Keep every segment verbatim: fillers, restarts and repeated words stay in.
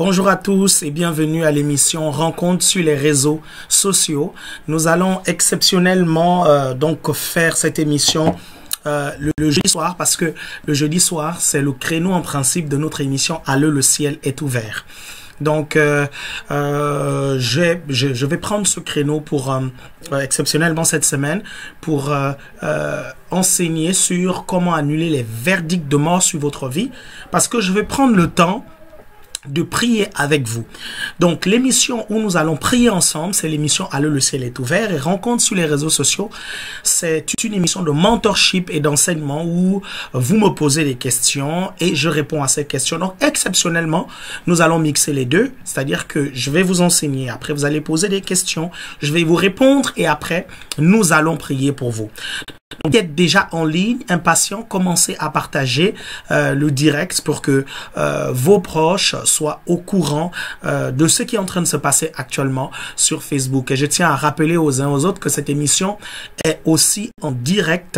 Bonjour à tous et bienvenue à l'émission Rencontre sur les réseaux sociaux. Nous allons exceptionnellement euh, donc faire cette émission euh, le, le jeudi soir parce que le jeudi soir c'est le créneau en principe de notre émission Allô, le ciel est ouvert. Donc, euh, euh, je, je, je vais prendre ce créneau pour, euh, exceptionnellement cette semaine, pour euh, euh, enseigner sur comment annuler les verdicts de mort sur votre vie, parce que je vais prendre le temps de prier avec vous. Donc, l'émission où nous allons prier ensemble, c'est l'émission Allô, le ciel est ouvert, et Rencontre sur les réseaux sociaux. C'est une émission de mentorship et d'enseignement où vous me posez des questions et je réponds à ces questions. Donc, exceptionnellement, nous allons mixer les deux, c'est-à-dire que je vais vous enseigner, après vous allez poser des questions, je vais vous répondre et après, nous allons prier pour vous. Donc, vous êtes déjà en ligne, impatient, commencez à partager euh, le direct pour que euh, vos proches soient au courant euh, de ce qui est en train de se passer actuellement sur Facebook. Et je tiens à rappeler aux uns aux autres que cette émission est aussi en direct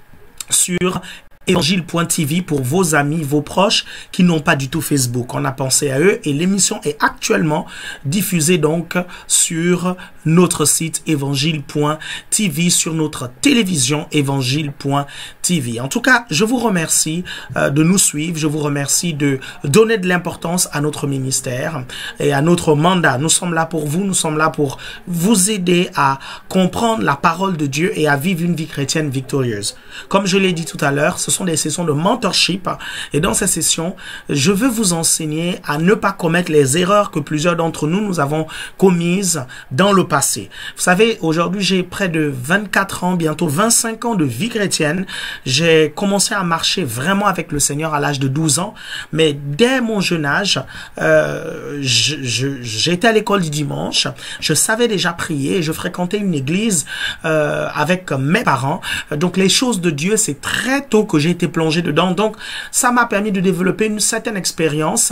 sur évangile point t v pour vos amis, vos proches qui n'ont pas du tout Facebook. On a pensé à eux et l'émission est actuellement diffusée donc sur notre site évangile point t v, sur notre télévision évangile point t v. En tout cas, je vous remercie euh, de nous suivre. Je vous remercie de donner de l'importance à notre ministère et à notre mandat. Nous sommes là pour vous. Nous sommes là pour vous aider à comprendre la parole de Dieu et à vivre une vie chrétienne victorieuse. Comme je l'ai dit tout à l'heure, ce sont des sessions de mentorship et dans ces sessions, je veux vous enseigner à ne pas commettre les erreurs que plusieurs d'entre nous, nous avons commises dans le passé. Vous savez, aujourd'hui, j'ai près de vingt-quatre ans, bientôt vingt-cinq ans de vie chrétienne. J'ai commencé à marcher vraiment avec le Seigneur à l'âge de douze ans, mais dès mon jeune âge, euh, j'étais à l'école du dimanche, je savais déjà prier, je fréquentais une église euh, avec mes parents. Donc, les choses de Dieu, c'est très tôt que j'ai été plongé dedans. Donc, ça m'a permis de développer une certaine expérience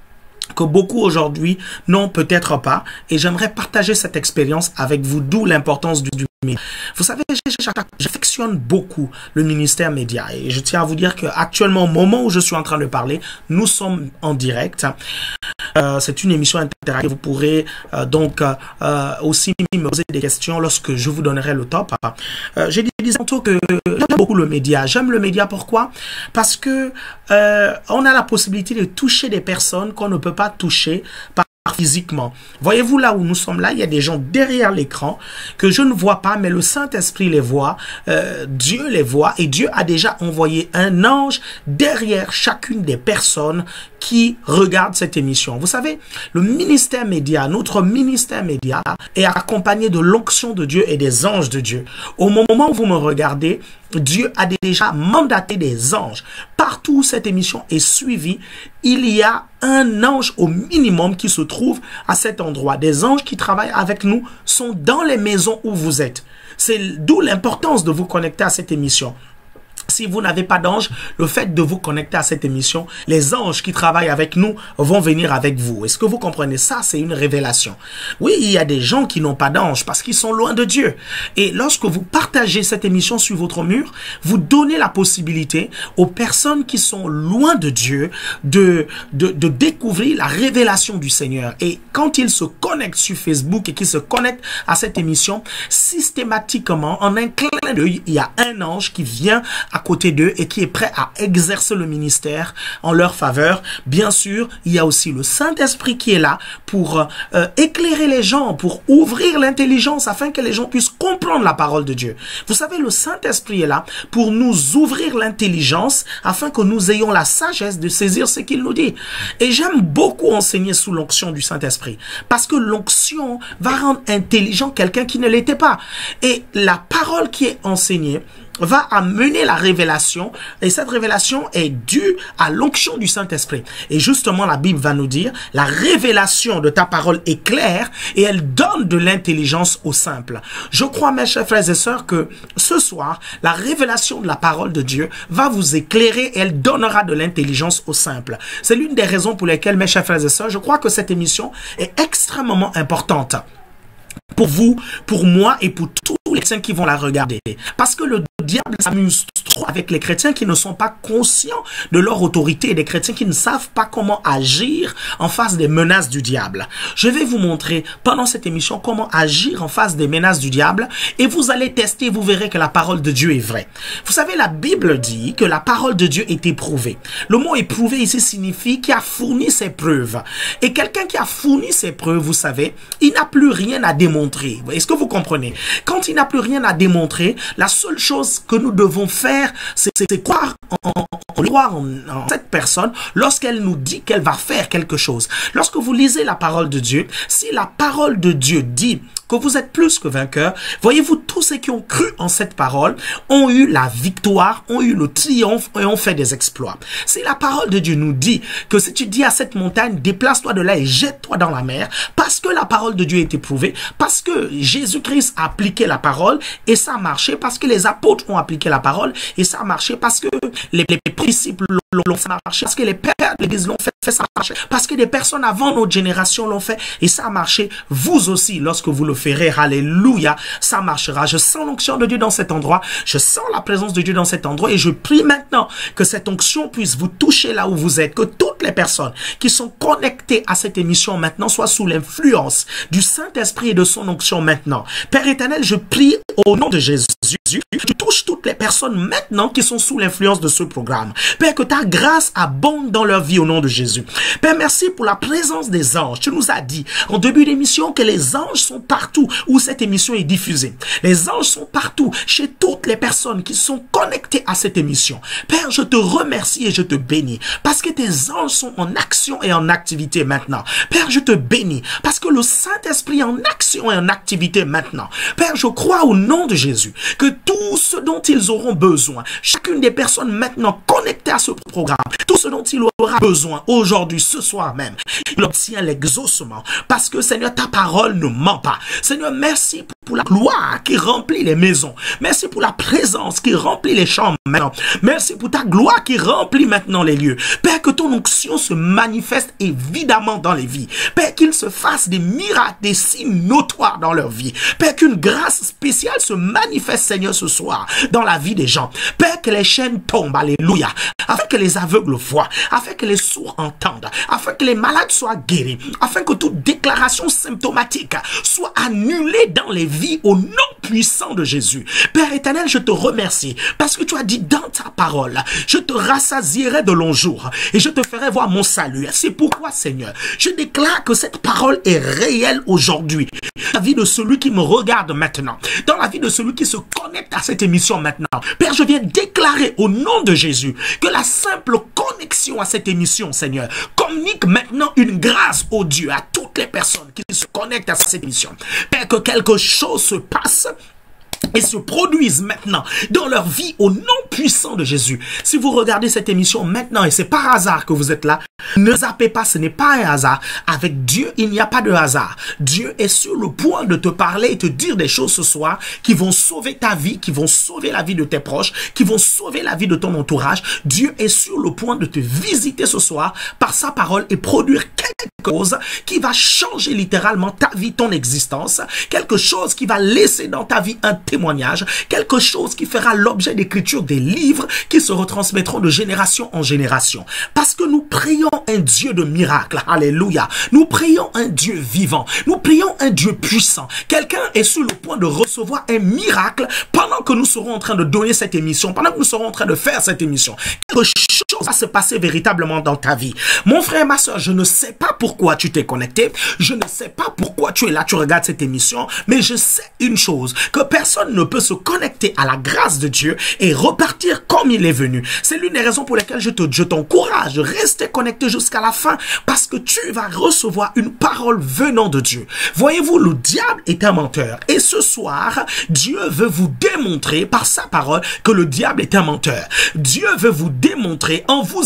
que beaucoup aujourd'hui n'ont peut-être pas. Et j'aimerais partager cette expérience avec vous, d'où l'importance du, du média. Vous savez, j'affectionne beaucoup le ministère média. Et je tiens à vous dire qu'actuellement, au moment où je suis en train de parler, nous sommes en direct. Euh, c'est une émission interactive. Vous pourrez euh, donc euh, aussi me poser des questions lorsque je vous donnerai le top. Euh, J'ai dit tantôt que j'aime beaucoup le média. J'aime le média pourquoi? Parce que euh, on a la possibilité de toucher des personnes qu'on ne peut pas toucher par physiquement. Voyez-vous là où nous sommes là, il y a des gens derrière l'écran que je ne vois pas, mais le Saint-Esprit les voit, euh, Dieu les voit et Dieu a déjà envoyé un ange derrière chacune des personnes qui regardent cette émission. Vous savez, le ministère média, notre ministère média est accompagné de l'onction de Dieu et des anges de Dieu. Au moment où vous me regardez, Dieu a déjà mandaté des anges. Partout où cette émission est suivie, il y a un ange au minimum qui se trouve à cet endroit. Des anges qui travaillent avec nous sont dans les maisons où vous êtes. C'est d'où l'importance de vous connecter à cette émission. Si vous n'avez pas d'ange, le fait de vous connecter à cette émission, les anges qui travaillent avec nous vont venir avec vous. Est-ce que vous comprenez ça? C'est une révélation. Oui, il y a des gens qui n'ont pas d'ange parce qu'ils sont loin de Dieu. Et lorsque vous partagez cette émission sur votre mur, vous donnez la possibilité aux personnes qui sont loin de Dieu de, de, de découvrir la révélation du Seigneur. Et quand ils se connectent sur Facebook et qu'ils se connectent à cette émission, systématiquement, en un clin d'œil, il y a un ange qui vient à côté d'eux et qui est prêt à exercer le ministère en leur faveur. Bien sûr, il y a aussi le Saint-Esprit qui est là pour euh, éclairer les gens, pour ouvrir l'intelligence afin que les gens puissent comprendre la parole de Dieu. Vous savez, le Saint-Esprit est là pour nous ouvrir l'intelligence afin que nous ayons la sagesse de saisir ce qu'il nous dit. Et j'aime beaucoup enseigner sous l'onction du Saint-Esprit parce que l'onction va rendre intelligent quelqu'un qui ne l'était pas. Et la parole qui est enseignée va amener la révélation et cette révélation est due à l'onction du Saint-Esprit. Et justement, la Bible va nous dire, la révélation de ta parole est claire et elle donne de l'intelligence aux simples. Je crois, mes chers frères et sœurs, que ce soir, la révélation de la parole de Dieu va vous éclairer et elle donnera de l'intelligence aux simples. C'est l'une des raisons pour lesquelles, mes chers frères et sœurs, je crois que cette émission est extrêmement importante. Pour vous, pour moi et pour tous les chrétiens qui vont la regarder. Parce que le diable s'amuse trop avec les chrétiens qui ne sont pas conscients de leur autorité et des chrétiens qui ne savent pas comment agir en face des menaces du diable. Je vais vous montrer pendant cette émission comment agir en face des menaces du diable et vous allez tester, vous verrez que la parole de Dieu est vraie. Vous savez, la Bible dit que la parole de Dieu est éprouvée. Le mot éprouvé ici signifie qui a fourni ses preuves. Et quelqu'un qui a fourni ses preuves, vous savez, il n'a plus rien à démontrer. Est-ce que vous comprenez? Quand il n'a plus rien à démontrer, la seule chose que nous devons faire, c'est croire en, en, en, croire en, en cette personne lorsqu'elle nous dit qu'elle va faire quelque chose. Lorsque vous lisez la parole de Dieu, si la parole de Dieu dit que vous êtes plus que vainqueurs, voyez-vous, tous ceux qui ont cru en cette parole ont eu la victoire, ont eu le triomphe et ont fait des exploits. Si la parole de Dieu nous dit que si tu dis à cette montagne, déplace-toi de là et jette-toi dans la mer, parce que la parole de Dieu est éprouvée, parce que Jésus-Christ a appliqué la parole et ça a marché, parce que les apôtres ont appliqué la parole et ça a marché, parce que les, les disciples l'ont fait marcher, parce que les pères de l'Église l'ont fait, fait ça marcher, parce que des personnes avant notre génération l'ont fait et ça a marché. Vous aussi, lorsque vous le ferez, alléluia, ça marchera. Je sens l'onction de Dieu dans cet endroit, je sens la présence de Dieu dans cet endroit et je prie maintenant que cette onction puisse vous toucher là où vous êtes, que toutes les personnes qui sont connectées à cette émission maintenant soient sous l'influence du Saint-Esprit et de son onction maintenant. Père éternel, je prie au nom de Jésus, tu touches toutes les personnes maintenant qui sont sous l'influence de ce programme. Père, que ta grâce abonde dans leur vie au nom de Jésus. Père, merci pour la présence des anges. Tu nous as dit en début d'émission que les anges sont partout où cette émission est diffusée. Les anges sont partout chez toutes les personnes qui sont connectées à cette émission. Père, je te remercie et je te bénis parce que tes anges sont en action et en activité maintenant. Père, je te bénis parce que le Saint-Esprit est en action et en activité maintenant. Père, je crois au nom de Jésus que tout ce dont ils auront besoin, chacune des personnes maintenant connectées à ce programme, tout ce dont il aura besoin aujourd'hui, ce soir même, il obtient l'exaucement parce que Seigneur, ta parole ne ment pas. Seigneur, merci pour la gloire qui remplit les maisons. Merci pour la présence qui remplit les chambres maintenant. Merci pour ta gloire qui remplit maintenant les lieux. Père, que ton onction se manifeste évidemment dans les vies. Père, qu'il se fasse des miracles, des signes notoires dans leur vie. Père, qu'une grâce spéciale se manifeste, Seigneur, ce soir dans la vie des gens. Père, que les chaînes tombent, alléluia, afin que les aveugles voient, afin que les sourds entendent, afin que les malades soient guéris, afin que toute déclaration symptomatique soit annulée dans les vies au nom puissant de Jésus. Père éternel, je te remercie parce que tu as dit dans ta parole, je te rassasierai de longs jours et je te ferai voir mon salut. C'est pourquoi, Seigneur, je déclare que cette parole est réelle aujourd'hui. Dans la vie de celui qui me regarde maintenant, dans la vie de celui qui se connecte à cette émission maintenant. Père, je viens déclarer au nom de Jésus que la simple connexion à cette émission, Seigneur, communique maintenant une grâce au Dieu à toutes les personnes qui se connectent à cette émission. Père, que quelque chose se passe et se produisent maintenant dans leur vie au nom puissant de Jésus. Si vous regardez cette émission maintenant et c'est par hasard que vous êtes là, ne zappez pas, ce n'est pas un hasard. Avec Dieu, il n'y a pas de hasard. Dieu est sur le point de te parler et te dire des choses ce soir qui vont sauver ta vie, qui vont sauver la vie de tes proches, qui vont sauver la vie de ton entourage. Dieu est sur le point de te visiter ce soir par sa parole et produire quelque chose qui va changer littéralement ta vie, ton existence, quelque chose qui va laisser dans ta vie un témoignage, quelque chose qui fera l'objet d'écriture des livres qui se retransmettront de génération en génération. Parce que nous prions un Dieu de miracles, alléluia. Nous prions un Dieu vivant, nous prions un Dieu puissant. Quelqu'un est sur le point de recevoir un miracle pendant que nous serons en train de donner cette émission, pendant que nous serons en train de faire cette émission. Quelque chose va se passer véritablement dans ta vie. Mon frère, ma soeur, je ne sais pas pourquoi tu t'es connecté, je ne sais pas pourquoi tu es là, tu regardes cette émission, mais je sais une chose, que personne ne peut se connecter à la grâce de Dieu et repartir comme il est venu. C'est l'une des raisons pour lesquelles je te, je t'encourage de rester connecté jusqu'à la fin, parce que tu vas recevoir une parole venant de Dieu. Voyez-vous, le diable est un menteur. Et ce soir, Dieu veut vous démontrer par sa parole que le diable est un menteur. Dieu veut vous démontrer en vous équipant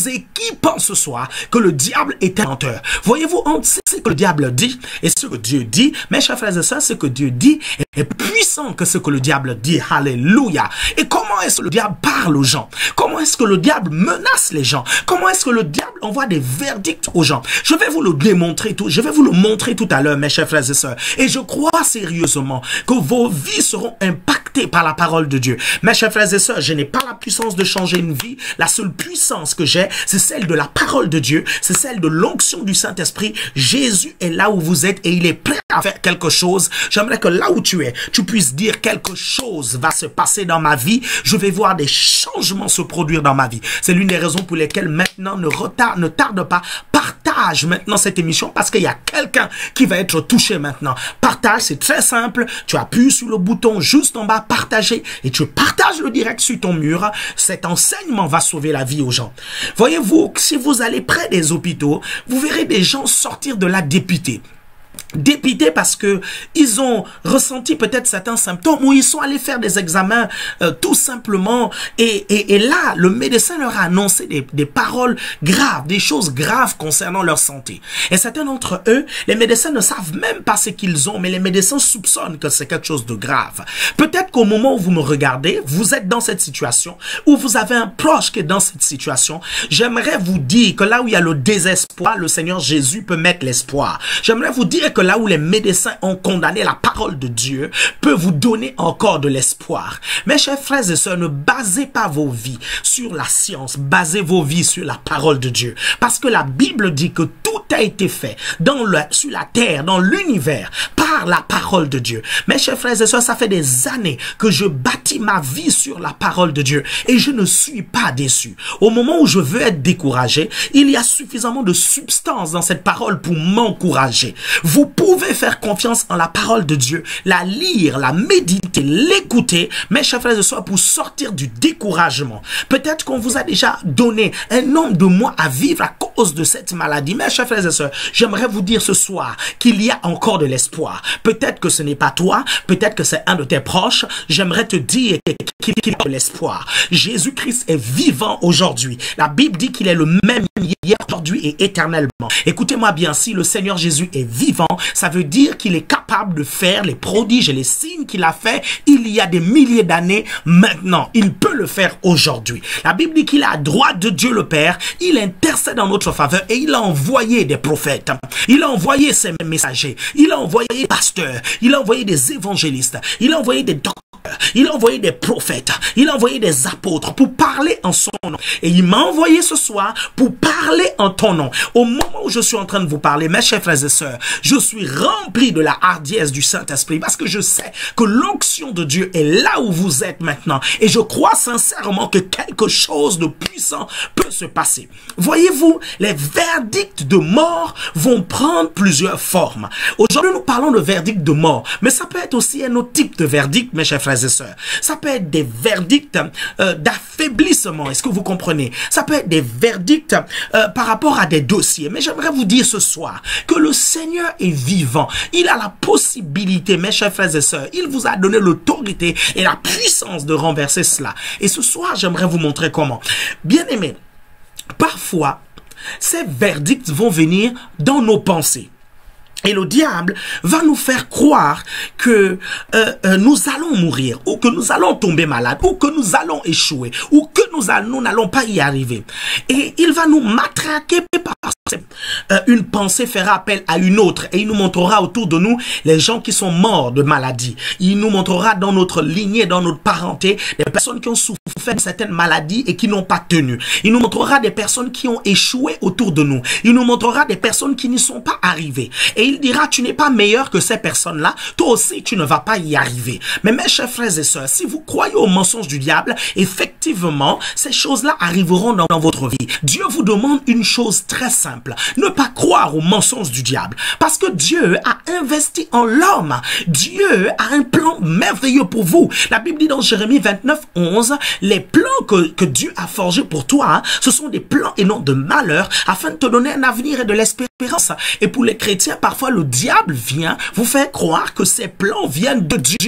qui pense ce soir que le diable est un menteur? Voyez-vous, on sait ce que le diable dit et ce que Dieu dit. Mes chers frères et sœurs, ce que Dieu dit est puissant que ce que le diable dit. Alléluia. Et comment est-ce que le diable parle aux gens? Comment est-ce que le diable menace les gens? Comment est-ce que le diable envoie des verdicts aux gens? Je vais vous le démontrer tout, je vais vous le montrer tout à l'heure, mes chers frères et sœurs. Et je crois sérieusement que vos vies seront impactées par la parole de Dieu. Mes chers frères et sœurs, je n'ai pas la puissance de changer une vie. La seule puissance que j'ai, c'est celle de la parole de Dieu, c'est celle de l'onction du Saint-Esprit. Jésus est là où vous êtes et il est prêt à faire quelque chose. J'aimerais que là où tu es, tu puisses dire quelque chose va se passer dans ma vie. Je vais voir des changements se produire dans ma vie. C'est l'une des raisons pour lesquelles maintenant ne retarde, ne tarde pas. Partage maintenant cette émission parce qu'il y a quelqu'un qui va être touché maintenant. Partage, c'est très simple. Tu appuies sur le bouton juste en bas, partager, et tu partages le direct sur ton mur. Cet enseignement va sauver la vie aux gens. Voyez-vous, si vous allez près des hôpitaux, vous verrez des gens sortir de là dépités. Dépités parce que ils ont ressenti peut-être certains symptômes ou ils sont allés faire des examens euh, tout simplement et, et, et là le médecin leur a annoncé des, des paroles graves, des choses graves concernant leur santé. Et certains d'entre eux, les médecins ne savent même pas ce qu'ils ont, mais les médecins soupçonnent que c'est quelque chose de grave. Peut-être qu'au moment où vous me regardez, vous êtes dans cette situation ou vous avez un proche qui est dans cette situation. J'aimerais vous dire que là où il y a le désespoir, le Seigneur Jésus peut mettre l'espoir. J'aimerais vous dire que là où les médecins ont condamné la parole de Dieu peut vous donner encore de l'espoir. Mes chers frères et sœurs, ne basez pas vos vies sur la science, basez vos vies sur la parole de Dieu. Parce que la Bible dit que tout a été fait dans le, sur la terre, dans l'univers, par la parole de Dieu. Mes chers frères et sœurs, ça fait des années que je bâtis ma vie sur la parole de Dieu et je ne suis pas déçu. Au moment où je veux être découragé, il y a suffisamment de substance dans cette parole pour m'encourager. Vous pouvez faire confiance en la parole de Dieu, la lire, la méditer, l'écouter, mes chers frères et sœurs, pour sortir du découragement. Peut-être qu'on vous a déjà donné un nombre de mois à vivre à cause de cette maladie. Mes chers frères et sœurs, j'aimerais vous dire ce soir qu'il y a encore de l'espoir. Peut-être que ce n'est pas toi, peut-être que c'est un de tes proches. J'aimerais te dire qu'il y a de l'espoir. Jésus-Christ est vivant aujourd'hui. La Bible dit qu'il est le même hier, aujourd'hui et éternellement. Écoutez-moi bien, si le Seigneur Jésus est vivant, ça veut dire qu'il est capable de faire les prodiges et les signes qu'il a fait il y a des milliers d'années maintenant. Il peut le faire aujourd'hui. La Bible dit qu'il est à droite de Dieu le Père. Il intercède en notre faveur et il a envoyé des prophètes. Il a envoyé ses messagers. Il a envoyé des pasteurs. Il a envoyé des évangélistes. Il a envoyé des docteurs. Il a envoyé des prophètes. Il a envoyé des apôtres pour parler en son nom. Et il m'a envoyé ce soir pour parler en ton nom. Au moment où je suis en train de vous parler, mes chers frères et sœurs, je suis rempli de la hardiesse du Saint-Esprit parce que je sais que l'onction de Dieu est là où vous êtes maintenant. Et je crois sincèrement que quelque chose de puissant peut se passer. Voyez-vous, les verdicts de mort vont prendre plusieurs formes. Aujourd'hui, nous parlons de verdict de mort, mais ça peut être aussi un autre type de verdict, mes chers frères et sœurs. Ça peut être des verdicts euh, d'affaiblissement. Est-ce que vous comprenez? Ça peut être des verdicts euh, par rapport à des dossiers. Mais j'aimerais vous dire ce soir que le Seigneur est vivant. Il a la possibilité, mes chers frères et sœurs, il vous a donné l'autorité et la puissance de renverser cela. Et ce soir, j'aimerais vous montrer comment. Bien aimé, parfois, ces verdicts vont venir dans nos pensées. Et le diable va nous faire croire que euh, euh, nous allons mourir, ou que nous allons tomber malades, ou que nous allons échouer, ou que nous allons, nous n'allons pas y arriver. Et il va nous matraquer par euh, une pensée fera appel à une autre, et il nous montrera autour de nous les gens qui sont morts de maladie. Il nous montrera dans notre lignée, dans notre parenté, des personnes qui ont souffert de certaines maladies et qui n'ont pas tenu. Il nous montrera des personnes qui ont échoué autour de nous. Il nous montrera des personnes qui n'y sont pas arrivées. Et il dira, tu n'es pas meilleur que ces personnes-là, toi aussi tu ne vas pas y arriver. Mais mes chers frères et sœurs, si vous croyez aux mensonges du diable, effectivement, ces choses-là arriveront dans, dans votre vie. Dieu vous demande une chose très simple, ne pas croire aux mensonges du diable, parce que Dieu a investi en l'homme. Dieu a un plan merveilleux pour vous. La Bible dit dans Jérémie vingt-neuf, onze, les plans que, que Dieu a forgés pour toi, hein, ce sont des plans et non de malheur, afin de te donner un avenir et de l'espérance. Et pour les chrétiens, parfois le diable vient vous faire croire que ces plans viennent de Dieu.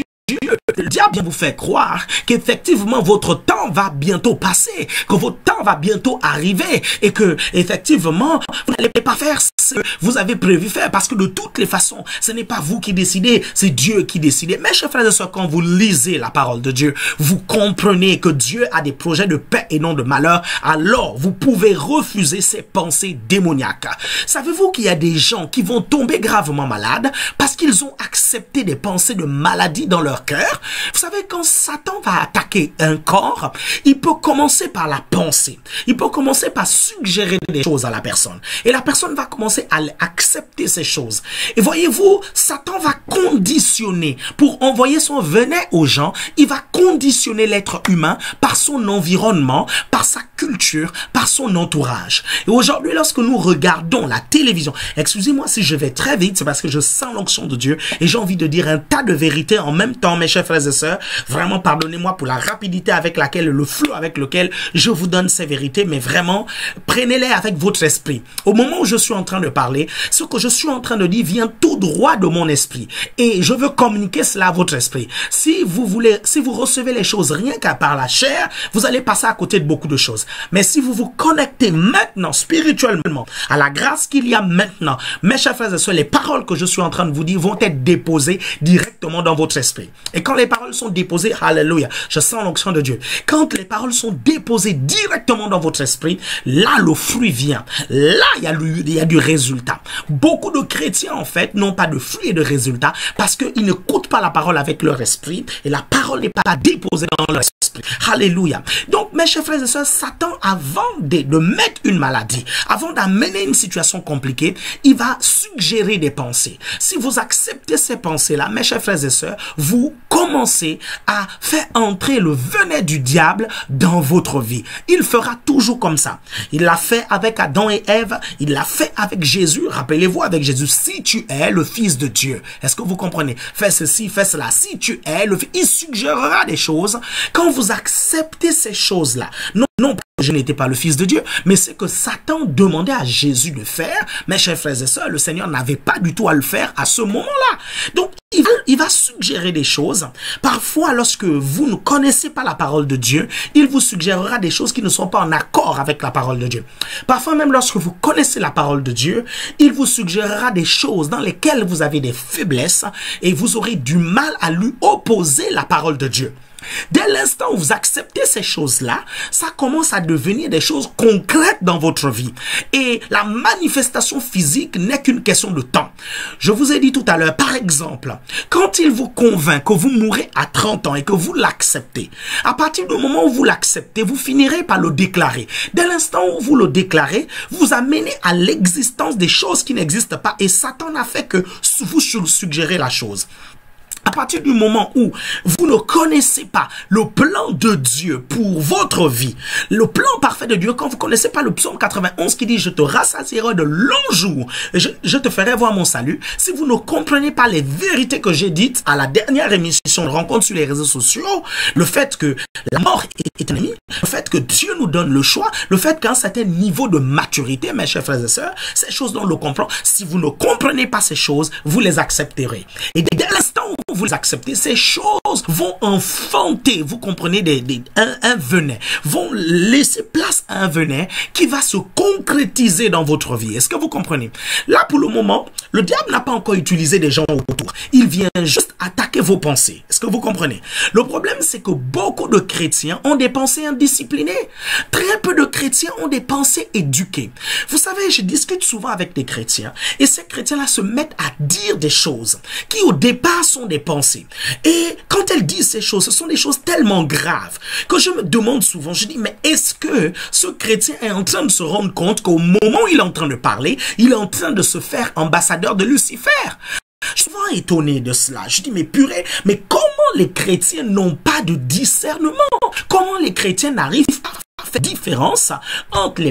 Dieu. Le diable vient vous faire croire qu'effectivement votre temps va bientôt passer, que votre temps va bientôt arriver et que effectivement vous n'allez pas faire ce que vous avez prévu faire parce que de toutes les façons, ce n'est pas vous qui décidez, c'est Dieu qui décide. Mes chers frères et sœurs, quand vous lisez la parole de Dieu, vous comprenez que Dieu a des projets de paix et non de malheur, alors vous pouvez refuser ces pensées démoniaques. Savez-vous qu'il y a des gens qui vont tomber gravement malades parce qu'ils ont accepté des pensées de maladie dans leur cœur? Vous savez, quand Satan va attaquer un corps, il peut commencer par la pensée. Il peut commencer par suggérer des choses à la personne. Et la personne va commencer à accepter ces choses. Et voyez-vous, Satan va conditionner, pour envoyer son venin aux gens, il va conditionner l'être humain par son environnement, par sa culture, par son entourage. Et aujourd'hui, lorsque nous regardons la télévision, excusez-moi si je vais très vite, c'est parce que je sens l'onction de Dieu et j'ai envie de dire un tas de vérités en même temps, mes chers frères et sœurs. Vraiment, pardonnez-moi pour la rapidité avec laquelle, le flot avec lequel je vous donne ces vérités, mais vraiment, prenez-les avec votre esprit. Au moment où je suis en train de parler, ce que je suis en train de dire vient tout droit de mon esprit et je veux communiquer cela à votre esprit. Si vous voulez, si vous recevez les choses rien qu'à par la chair, vous allez passer à côté de beaucoup de choses. Mais si vous vous connectez maintenant spirituellement à la grâce qu'il y a maintenant, mes chers frères et sœurs, les paroles que je suis en train de vous dire vont être déposées directement dans votre esprit. Et quand les paroles sont déposées, alléluia, je sens l'onction de Dieu. Quand les paroles sont déposées directement dans votre esprit, là le fruit vient. Là il y a, le, il y a du résultat. Beaucoup de chrétiens en fait n'ont pas de fruit et de résultat parce qu'ils n'écoutent pas la parole avec leur esprit et la parole n'est pas déposée dans leur esprit. Alléluia. Donc mes chers frères et sœurs, Satan avant de, de mettre une maladie, avant d'amener une situation compliquée, il va suggérer des pensées. Si vous acceptez ces pensées-là, mes chers frères et sœurs, vous commencez à faire entrer le venin du diable dans votre vie. Il fera toujours comme ça. Il l'a fait avec Adam et Ève, il l'a fait avec Jésus. Rappelez-vous avec Jésus, si tu es le Fils de Dieu, est-ce que vous comprenez? Fais ceci, fais cela. Si tu es le Fils, il suggérera des choses. Quand vous acceptez ces choses-là, non, non, je n'étais pas le Fils de Dieu, mais c'est que Satan demandait à Jésus de faire. Mes chers frères et sœurs, le Seigneur n'avait pas du tout à le faire à ce moment-là. Donc, il va, il va suggérer des choses. Parfois, lorsque vous ne connaissez pas la parole de Dieu, il vous suggérera des choses qui ne sont pas en accord avec la parole de Dieu. Parfois, même lorsque vous connaissez la parole de Dieu, il vous suggérera des choses dans lesquelles vous avez des faiblesses et vous aurez du mal à lui opposer la parole de Dieu. Dès l'instant où vous acceptez ces choses-là, ça commence à devenir des choses concrètes dans votre vie. Et la manifestation physique n'est qu'une question de temps. Je vous ai dit tout à l'heure, par exemple, quand il vous convainc que vous mourrez à trente ans et que vous l'acceptez, à partir du moment où vous l'acceptez, vous finirez par le déclarer. Dès l'instant où vous le déclarez, vous amenez à l'existence des choses qui n'existent pas et Satan n'a fait que vous suggérer la chose. À partir du moment où vous ne connaissez pas le plan de Dieu pour votre vie, le plan parfait de Dieu, quand vous ne connaissez pas le psaume quatre-vingt-onze qui dit « Je te rassasierai de longs jours, je, je te ferai voir mon salut », si vous ne comprenez pas les vérités que j'ai dites à la dernière émission de Rencontre sur les réseaux sociaux, le fait que la mort est un ennemi, le fait que Dieu nous donne le choix, le fait qu'à un certain niveau de maturité, mes chers frères et sœurs, ces choses-là on le comprend. Si vous ne comprenez pas ces choses, vous les accepterez. Et dès l'instant où vous les acceptez, ces choses vont enfanter, vous comprenez, des, des, un, un venin, vont laisser place à un venin qui va se concrétiser dans votre vie. Est-ce que vous comprenez? Là, pour le moment, le diable n'a pas encore utilisé des gens autour. Il vient juste attaquer vos pensées. Est-ce que vous comprenez? Le problème, c'est que beaucoup de chrétiens ont des pensées indisciplinées. Très peu de chrétiens ont des pensées éduquées. Vous savez, je discute souvent avec des chrétiens et ces chrétiens-là se mettent à dire des choses qui, au départ, sont des pensées. Et quand elles disent ces choses, ce sont des choses tellement graves que je me demande souvent, je dis, mais est-ce que ce chrétien est en train de se rendre compte qu'au moment où il est en train de parler, il est en train de se faire ambassadeur de Lucifer? Je suis souvent étonné de cela. Je dis, mais purée, mais comment les chrétiens n'ont pas de discernement? Comment les chrétiens n'arrivent pas à faire différence entre les pensées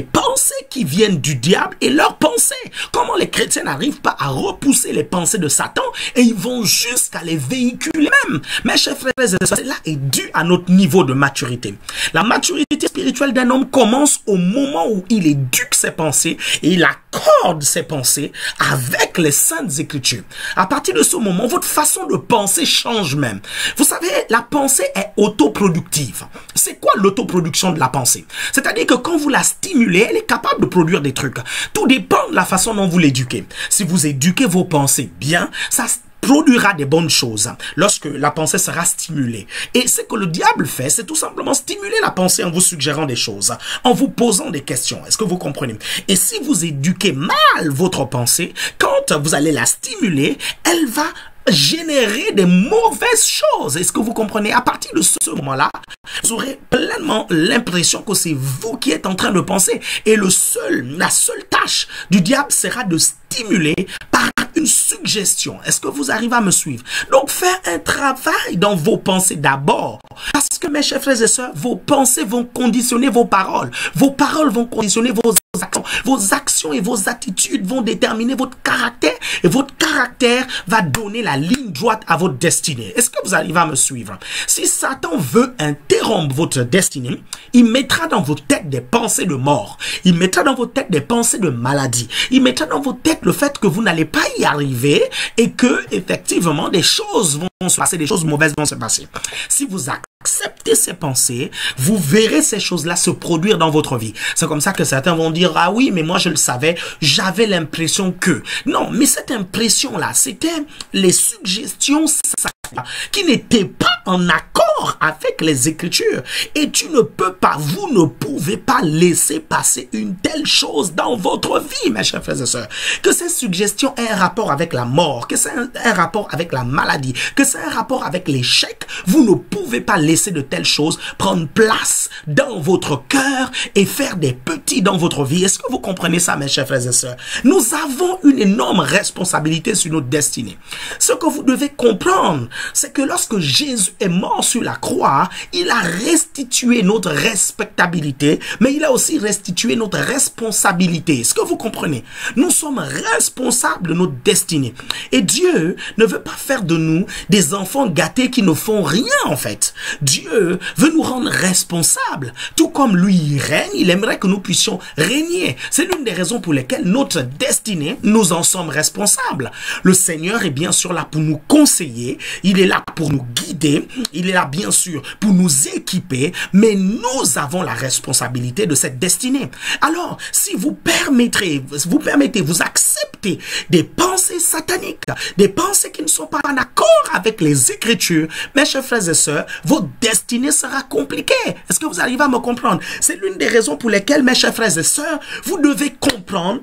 pensées qui viennent du diable et leurs pensées. Comment les chrétiens n'arrivent pas à repousser les pensées de Satan et ils vont jusqu'à les véhiculer même. Mes chers frères et sœurs, cela est dû à notre niveau de maturité. La maturité spirituelle d'un homme commence au moment où il éduque ses pensées et il accorde ses pensées avec les saintes écritures. À partir de ce moment, votre façon de penser change même. Vous savez, la pensée est autoproductive. C'est quoi l'autoproduction de la pensée? C'est-à-dire que quand vous la stimulez, elle est capable de produire des trucs. Tout dépend de la façon dont vous l'éduquez. Si vous éduquez vos pensées bien, ça produira des bonnes choses lorsque la pensée sera stimulée. Et ce que le diable fait, c'est tout simplement stimuler la pensée en vous suggérant des choses, en vous posant des questions. Est-ce que vous comprenez? Et si vous éduquez mal votre pensée, quand vous allez la stimuler, elle va générer des mauvaises choses. Est-ce que vous comprenez? À partir de ce moment-là, vous aurez pleinement l'impression que c'est vous qui êtes en train de penser. Et le seul, la seule tâche du diable sera de stimuler par une suggestion. Est-ce que vous arrivez à me suivre? Donc, faire un travail dans vos pensées d'abord. Parce que, mes chers frères et sœurs, vos pensées vont conditionner vos paroles. Vos paroles vont conditionner vos actions. Vos actions et vos attitudes vont déterminer votre caractère. Et votre caractère va donner la ligne droite à votre destinée. Est-ce que vous arrivez à me suivre? Si Satan veut interrompre votre destinée, il mettra dans vos têtes des pensées de mort. Il mettra dans vos têtes des pensées de maladie. Il mettra dans vos têtes le fait que vous n'allez pas y arriver et que, effectivement, des choses vont se passer, des choses mauvaises vont se passer. Si vous acceptez ces pensées, vous verrez ces choses-là se produire dans votre vie. C'est comme ça que certains vont dire, ah oui, mais moi je le savais, j'avais l'impression que. Non, mais cette impression-là, c'était les suggestions qui n'étaient pas en accord avec les Écritures. Et tu ne peux pas, vous ne pouvez pas laisser passer une telle chose dans votre vie, mes chers frères et sœurs. Que ces suggestions aient un rapport avec la mort, que c'est un, un rapport avec la maladie, que c'est un rapport avec l'échec. Vous ne pouvez pas laisser de telles choses prendre place dans votre cœur et faire des petits dans votre vie. Est-ce que vous comprenez ça, mes chers frères et sœurs? Nous avons une énorme responsabilité sur notre destinée. Ce que vous devez comprendre, c'est que lorsque Jésus est mort sur la croix, il a restitué notre respectabilité, mais il a aussi restitué notre responsabilité. Est-ce que vous comprenez? Nous sommes responsables de notre destinée. Et Dieu ne veut pas faire de nous des enfants gâtés qui ne font rien en fait. Dieu veut nous rendre responsables. Tout comme lui il règne, il aimerait que nous puissions régner. C'est l'une des raisons pour lesquelles notre destinée, nous en sommes responsables. Le Seigneur est bien sûr là pour nous conseiller. Il est là pour nous guider, il est là bien sûr pour nous équiper, mais nous avons la responsabilité de cette destinée. Alors, si vous permettrez, vous permettez, vous acceptez des pensées sataniques, des pensées qui ne sont pas en accord avec les Écritures, mes chers frères et sœurs, votre destinée sera compliquée. Est-ce que vous arrivez à me comprendre? C'est l'une des raisons pour lesquelles, mes chers frères et sœurs, vous devez comprendre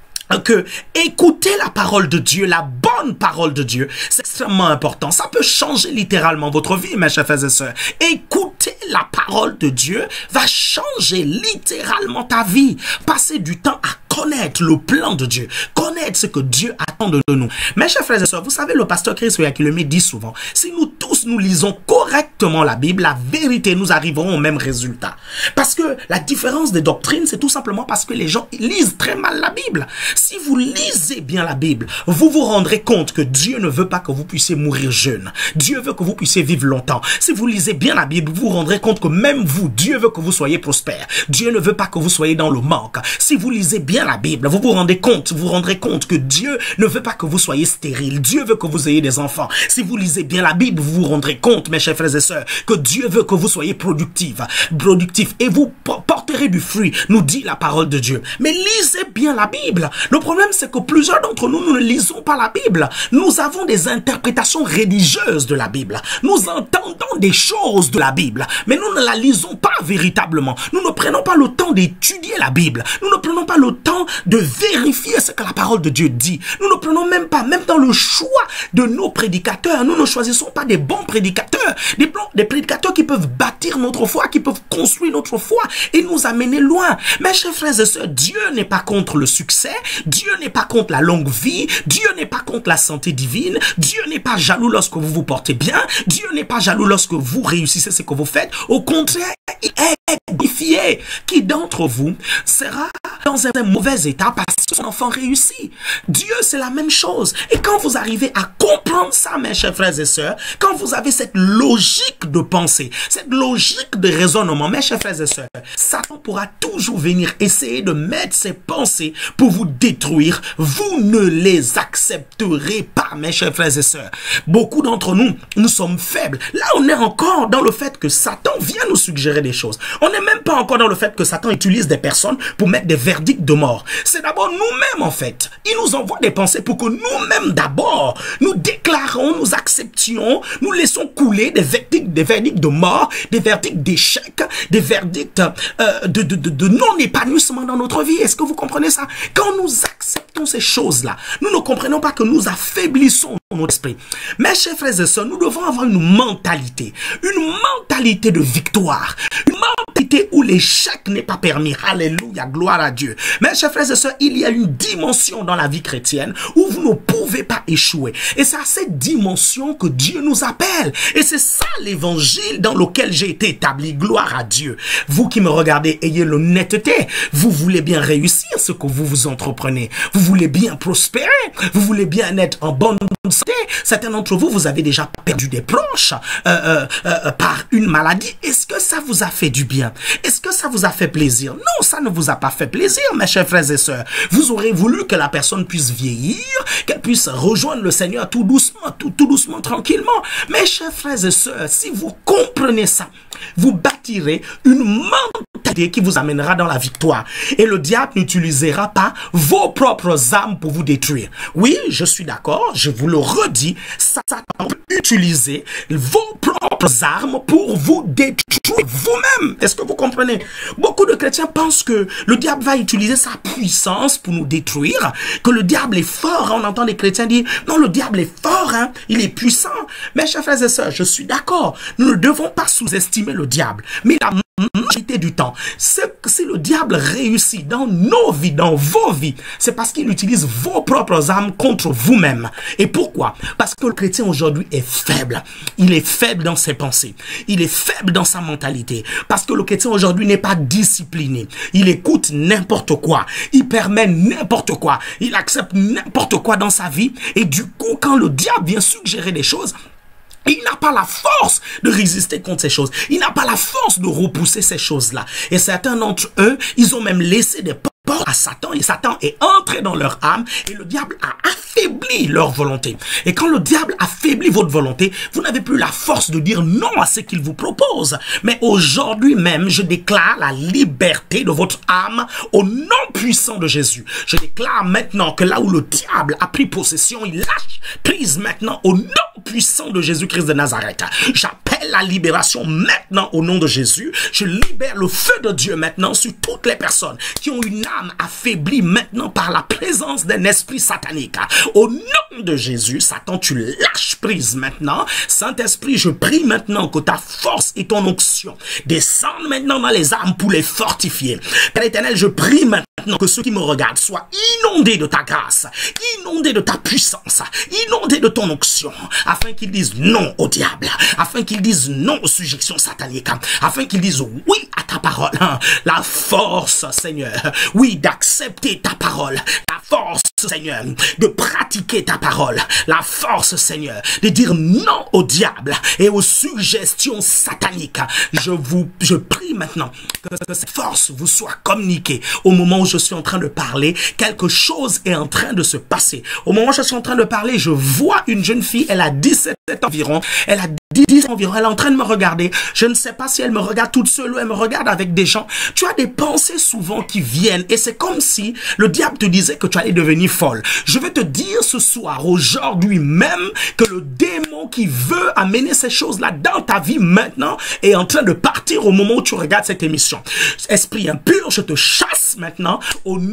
que écouter la parole de Dieu, la bonne parole de Dieu, c'est extrêmement important. Ça peut changer littéralement votre vie, mes chers frères et sœurs. Écouter la parole de Dieu va changer littéralement ta vie. Passer du temps à connaître le plan de Dieu, connaître ce que Dieu attend de nous. Mes chers frères et sœurs, vous savez, le pasteur Chris Oyakhilome dit souvent, si nous tous nous lisons correctement la Bible, la vérité, nous arriverons au même résultat. Parce que la différence des doctrines, c'est tout simplement parce que les gens lisent très mal la Bible. Si vous lisez bien la Bible, vous vous rendrez compte que Dieu ne veut pas que vous puissiez mourir jeune. Dieu veut que vous puissiez vivre longtemps. Si vous lisez bien la Bible, vous vous rendrez compte que même vous, Dieu veut que vous soyez prospère. Dieu ne veut pas que vous soyez dans le manque. Si vous lisez bien la Bible, vous vous rendez compte, vous vous rendrez compte que Dieu ne veut pas que vous soyez stérile. Dieu veut que vous ayez des enfants. Si vous lisez bien la Bible, vous vous rendrez compte, mes chers frères et sœurs, que Dieu veut que vous soyez productifs, productifs, et vous porterez du fruit, nous dit la parole de Dieu. Mais lisez bien la Bible. Le problème, c'est que plusieurs d'entre nous, nous ne lisons pas la Bible. Nous avons des interprétations religieuses de la Bible. Nous entendons des choses de la Bible, mais nous ne la lisons pas véritablement. Nous ne prenons pas le temps d'étudier la Bible. Nous ne prenons pas le temps de vérifier ce que la parole de Dieu dit. Nous ne prenons même pas, même dans le choix de nos prédicateurs, nous ne choisissons pas des bons prédicateurs, des, bons, des prédicateurs qui peuvent bâtir notre foi, qui peuvent construire notre foi et nous amener loin. Mes chers frères et sœurs, Dieu n'est pas contre le succès, Dieu n'est pas contre la longue vie, Dieu n'est pas contre la santé divine, Dieu n'est pas jaloux lorsque vous vous portez bien, Dieu n'est pas jaloux lorsque vous réussissez ce que vous faites. Au contraire, il est édifié. Qui d'entre vous sera dans un mauvais état parce que son enfant réussit. Dieu, c'est la même chose. Et quand vous arrivez à comprendre ça, mes chers frères et sœurs, quand vous avez cette logique de pensée, cette logique de raisonnement, mes chers frères et sœurs, Satan pourra toujours venir essayer de mettre ses pensées pour vous détruire. Vous ne les accepterez pas, mes chers frères et sœurs. Beaucoup d'entre nous, nous sommes faibles. Là, on est encore dans le fait que Satan vient nous suggérer des choses. On n'est même pas encore dans le fait que Satan utilise des personnes pour mettre des verdicts de mort. C'est d'abord nous-mêmes, en fait. Il nous envoie des pensées pour que nous-mêmes, d'abord, nous déclarons, nous acceptions, nous laissons couler des verdicts, des verdicts de mort, des verdicts d'échec, des verdicts euh, de, de, de, de non-épanouissement dans notre vie. Est-ce que vous comprenez ça? Quand nous acceptons ces choses-là, nous ne comprenons pas que nous affaiblissons notre esprit. Mes chers frères et sœurs, nous devons avoir une mentalité, une mentalité de victoire, une mentalité où l'échec n'est pas permis. Alléluia, gloire à Dieu. Mes chers frères et sœurs, il y a une dimension dans la vie chrétienne où vous ne pouvez pas échouer. Et c'est à cette dimension que Dieu nous appelle. Et c'est ça l'évangile dans lequel j'ai été établi. Gloire à Dieu. Vous qui me regardez, ayez l'honnêteté. Vous voulez bien réussir ce que vous vous entreprenez. Vous voulez bien prospérer. Vous voulez bien être en bonne santé. Certains d'entre vous, vous avez déjà perdu des proches euh, euh, euh, par une maladie. Est-ce que ça vous a fait du bien? Est-ce que ça vous a fait plaisir? Non, ça ne vous a pas fait plaisir, mes chers frères et sœurs. Vous aurez voulu que la personne puisse vieillir, qu'elle puisse rejoindre le Seigneur tout doucement, tout, tout doucement, tranquillement. Mes chers frères et sœurs, si vous comprenez ça, vous bâtirez une mentalité qui vous amènera dans la victoire. Et le diable n'utilisera pas vos propres armes pour vous détruire. Oui, je suis d'accord, je vous le redis, Satan peut utiliser vos propres armes pour vous détruire vous-même. Est-ce que vous comprenez? Beaucoup de chrétiens pensent que le diable va utiliser sa puissance pour nous détruire, que le diable est fort. On entend des chrétiens dire, non, le diable est fort, hein, il est puissant. Mes chers frères et sœurs, je suis d'accord, nous ne devons pas sous-estimer le diable, mais la majorité du temps, si le diable réussit dans nos vies, dans vos vies, c'est parce qu'il utilise vos propres armes contre vous-même. Et pourquoi? Parce que le chrétien aujourd'hui est faible. Il est faible dans ses pensées. Il est faible dans sa mentalité. Parce que le chrétien aujourd'hui n'est pas discipliné. Il écoute n'importe quoi. Il permet n'importe quoi. Il accepte n'importe quoi dans sa vie. Et du coup, quand le diable vient suggérer des choses, il n'a pas la force de résister contre ces choses. Il n'a pas la force de repousser ces choses-là. Et certains d'entre eux, ils ont même laissé des portes à Satan. Et Satan est entré dans leur âme. Et le diable a affaibli leur volonté. Et quand le diable affaiblit votre volonté, vous n'avez plus la force de dire non à ce qu'il vous propose. Mais aujourd'hui même, je déclare la liberté de votre âme au nom puissant de Jésus. Je déclare maintenant que là où le diable a pris possession, il lâche prise maintenant au nom puissant de Jésus-Christ de Nazareth. J'appelle la libération maintenant au nom de Jésus. Je libère le feu de Dieu maintenant sur toutes les personnes qui ont une âme affaiblie maintenant par la présence d'un esprit satanique. Au nom de Jésus, Satan, tu lâches prise maintenant. Saint-Esprit, je prie maintenant que ta force et ton onction descendent maintenant dans les âmes pour les fortifier. Père éternel, je prie maintenant que ceux qui me regardent soient inondés de ta grâce, inondés de ta puissance, inondés de ton onction, afin qu'ils disent non au diable, afin qu'ils disent non aux suggestions sataniques, afin qu'ils disent oui à ta parole. La force, Seigneur, oui, d'accepter ta parole, la force, Seigneur, de pratiquer ta parole, la force, Seigneur, de dire non au diable et aux suggestions sataniques. Je vous, je prie maintenant que, que cette force vous soit communiquée au moment où je suis en train de parler. Quelque chose est en train de se passer. Au moment où je suis en train de parler, je vois une jeune fille, elle a dix-sept ans environ, elle a dix ans environ, elle est en train de me regarder. Je ne sais pas si elle me regarde toute seule ou elle me regarde avec des gens. Tu as des pensées souvent qui viennent et c'est comme si le diable te disait que tu allais devenir folle. Je vais te dire ce soir, aujourd'hui même, que le démon qui veut amener ces choses-là dans ta vie maintenant est en train de partir au moment où tu regardes cette émission. Esprit impur, je te chasse maintenant au nom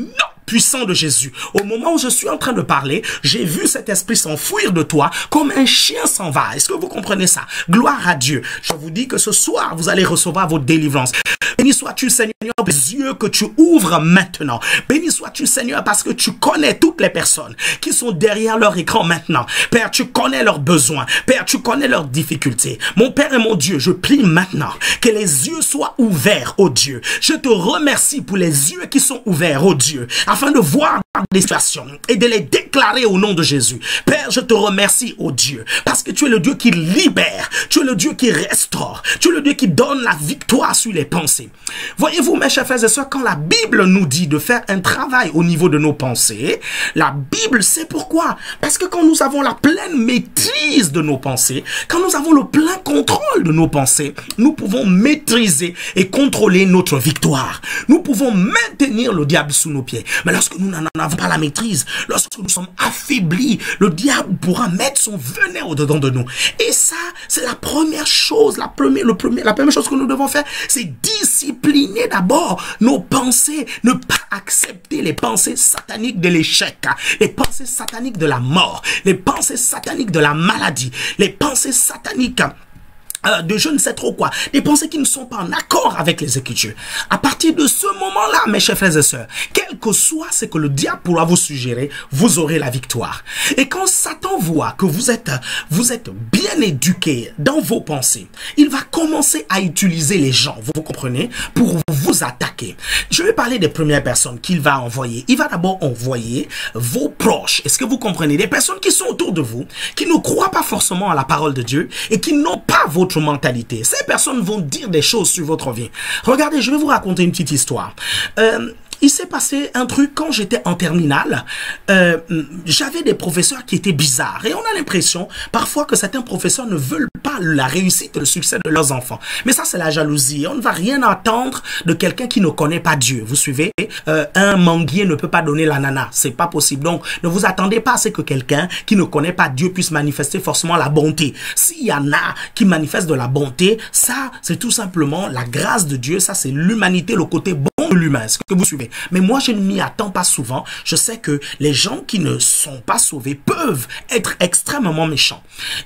puissant de Jésus. Au moment où je suis en train de parler, j'ai vu cet esprit s'enfuir de toi comme un chien s'en va. Est-ce que vous comprenez ça? Gloire à Dieu. Je vous dis que ce soir, vous allez recevoir votre délivrance. Béni sois-tu, Seigneur, les yeux que tu ouvres maintenant. Béni sois-tu, Seigneur, parce que tu connais toutes les personnes qui sont derrière leur écran maintenant. Père, tu connais leurs besoins. Père, tu connais leurs difficultés. Mon Père et mon Dieu, je prie maintenant que les yeux soient ouverts, oh Dieu. Je te remercie pour les yeux qui sont ouverts, oh Dieu, afin de voir des situations et de les déclarer au nom de Jésus. Père, je te remercie, oh Dieu, parce que tu es le Dieu qui libère, tu es le Dieu qui restaure, tu es le Dieu qui donne la victoire sur les pensées. Voyez-vous, mes chers frères et sœurs, quand la Bible nous dit de faire un travail au niveau de nos pensées, la Bible sait pourquoi. Parce que quand nous avons la pleine maîtrise de nos pensées, quand nous avons le plein contrôle de nos pensées, nous pouvons maîtriser et contrôler notre victoire. Nous pouvons maintenir le diable sous nos pieds. Mais lorsque nous n'en avons pas la maîtrise, lorsque nous sommes affaiblis, le diable pourra mettre son venin au-dedans de nous. Et ça, c'est la première chose, la première, le premier, la première chose que nous devons faire, c'est discipliner d'abord nos pensées, ne pas accepter les pensées sataniques de l'échec, les pensées sataniques de la mort, les pensées sataniques de la maladie, les pensées sataniques Euh, de je ne sais trop quoi, des pensées qui ne sont pas en accord avec les Écritures. À partir de ce moment-là, mes chers frères et sœurs, quel que soit ce que le diable pourra vous suggérer, vous aurez la victoire. Et quand Satan voit que vous êtes, vous êtes bien éduqué dans vos pensées, il va commencer à utiliser les gens, vous comprenez, pour vous attaquer. Je vais parler des premières personnes qu'il va envoyer. Il va d'abord envoyer vos proches. Est-ce que vous comprenez? Des personnes qui sont autour de vous, qui ne croient pas forcément à la parole de Dieu et qui n'ont pas votre mentalité. Ces personnes vont dire des choses sur votre vie. Regardez, je vais vous raconter une petite histoire. Euh, il s'est passé un truc quand j'étais en terminale. Euh, j'avais des professeurs qui étaient bizarres et on a l'impression parfois que certains professeurs ne veulent pas la réussite et le succès de leurs enfants. Mais ça, c'est la jalousie. On ne va rien attendre de quelqu'un qui ne connaît pas Dieu. Vous suivez? Euh, un manguier ne peut pas donner l'ananas. C'est pas possible. Donc, ne vous attendez pas à ce que quelqu'un qui ne connaît pas Dieu puisse manifester forcément la bonté. S'il y en a qui manifestent de la bonté, ça, c'est tout simplement la grâce de Dieu. Ça, c'est l'humanité, le côté bon de l'humain. Est-ce que vous suivez? Mais moi, je ne m'y attends pas souvent. Je sais que les gens qui ne sont pas sauvés peuvent être extrêmement méchants.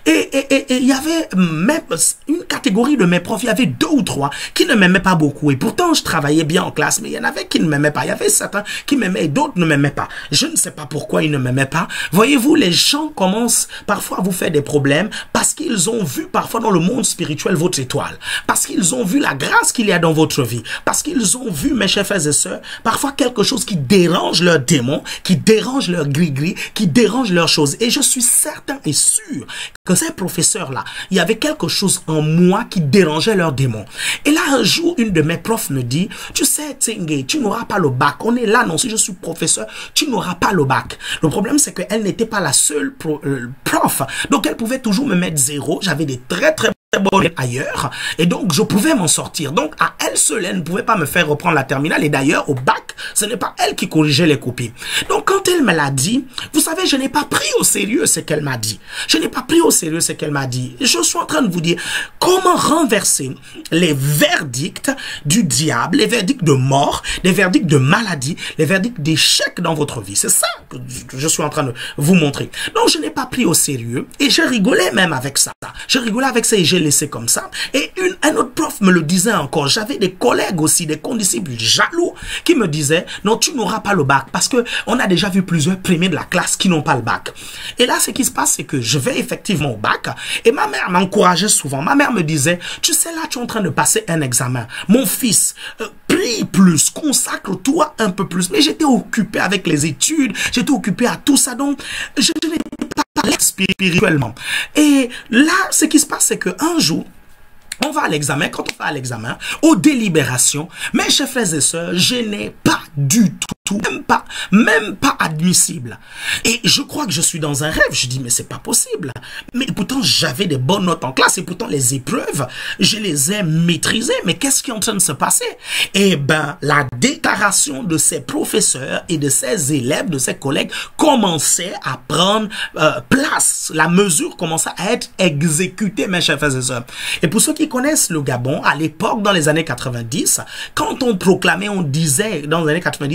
Et il y avait même une catégorie de mes profs, il y avait deux ou trois qui ne m'aimaient pas beaucoup. Et pourtant, je travaillais bien en classe, mais il y en avait qui ne m'aimaient pas. Il y avait certains qui m'aimaient et d'autres ne m'aimaient pas. Je ne sais pas pourquoi ils ne m'aimaient pas. Voyez-vous, les gens commencent parfois à vous faire des problèmes parce qu'ils ont vu parfois dans le monde spirituel votre étoile. Parce qu'ils ont vu la grâce qu'il y a dans votre vie. Parce qu'ils ont vu, mes chers frères et sœurs, parfois quelque chose qui dérange leurs démons, qui dérange leur gris-gris, qui dérange leurs choses. Et je suis certain et sûr que ces professeurs-là, il y avait quelque chose en moi qui dérangeait leurs démons. Et là, un jour, une de mes profs me dit, tu sais, Tsenge, tu n'auras pas le bac. On est là, non, si je suis professeur, tu n'auras pas le bac. Le problème, c'est qu'elle n'était pas la seule pro, euh, prof. Donc, elle pouvait toujours me mettre zéro. J'avais des très, très bonne ailleurs et donc je pouvais m'en sortir. Donc à elle seule, elle ne pouvait pas me faire reprendre la terminale et d'ailleurs au bac, ce n'est pas elle qui corrigeait les copies. Donc quand elle me l'a dit, vous savez, je n'ai pas pris au sérieux ce qu'elle m'a dit. Je n'ai pas pris au sérieux ce qu'elle m'a dit. Je suis en train de vous dire comment renverser les verdicts du diable, les verdicts de mort, les verdicts de maladie, les verdicts d'échec dans votre vie. C'est ça que je suis en train de vous montrer. Donc je n'ai pas pris au sérieux et je rigolais même avec ça. Je rigolais avec ça et j'ai laissé comme ça. Et une, un autre prof me le disait encore. J'avais des collègues aussi, des condisciples jaloux qui me disaient, non, tu n'auras pas le bac parce que on a déjà vu plusieurs premiers de la classe qui n'ont pas le bac. Et là, ce qui se passe, c'est que je vais effectivement au bac et ma mère m'encourageait souvent. Ma mère me disait, tu sais, là, tu es en train de passer un examen. Mon fils, euh, prie plus, consacre-toi un peu plus. Mais j'étais occupé avec les études, j'étais occupé à tout ça. Donc, je n'étais pas spirituellement. Et là, ce qui se passe, c'est qu'un jour, on va à l'examen. Quand on va à l'examen, aux délibérations, mes chers frères et sœurs, je n'ai pas du tout, même pas, même pas admissible. Et je crois que je suis dans un rêve. Je dis, mais c'est pas possible. Mais pourtant, j'avais des bonnes notes en classe et pourtant, les épreuves, je les ai maîtrisées. Mais qu'est-ce qui est en train de se passer? Eh ben, la déclaration de ces professeurs et de ces élèves, de ces collègues, commençait à prendre euh, place. La mesure commençait à être exécutée, mes chers frères et sœurs. Et pour ceux qui connaissent le Gabon, à l'époque, dans les années quatre-vingt-dix, quand on proclamait, on disait, dans les années quatre-vingt-dix et deux mille,